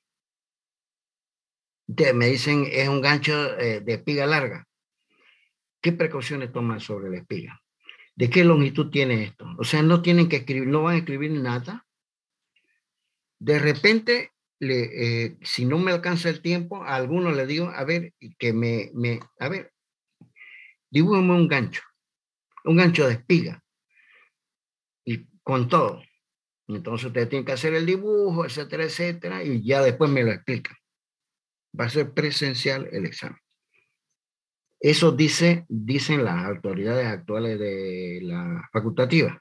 Ustedes me dicen, es un gancho eh, de espiga larga. ¿Qué precauciones toman sobre la espiga? ¿De qué longitud tiene esto? O sea, no tienen que escribir, no van a escribir nada. De repente, le, eh, si no me alcanza el tiempo, a algunos le digo, a ver, que me, me a ver, dibújame un gancho, un gancho de espiga, y con todo. Entonces ustedes tienen que hacer el dibujo, etcétera, etcétera, y ya después me lo explican. Va a ser presencial el examen. Eso dice, dicen las autoridades actuales de la facultativa.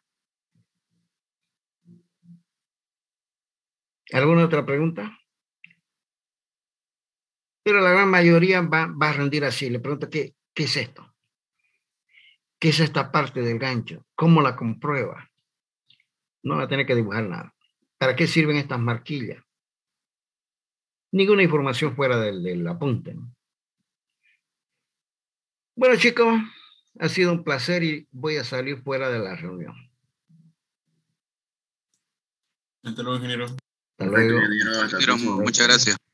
¿Alguna otra pregunta? Pero la gran mayoría va, va a rendir así. Le pregunto, ¿qué, qué es esto? ¿Qué es esta parte del gancho? ¿Cómo la comprueba? No va a tener que dibujar nada. ¿Para qué sirven estas marquillas? Ninguna información fuera del, del apunte, ¿no? Bueno, chicos, ha sido un placer y voy a salir fuera de la reunión. Hasta luego, ingeniero. Hasta luego. Ingeniero, hasta Ingeniero, pronto. muchas gracias.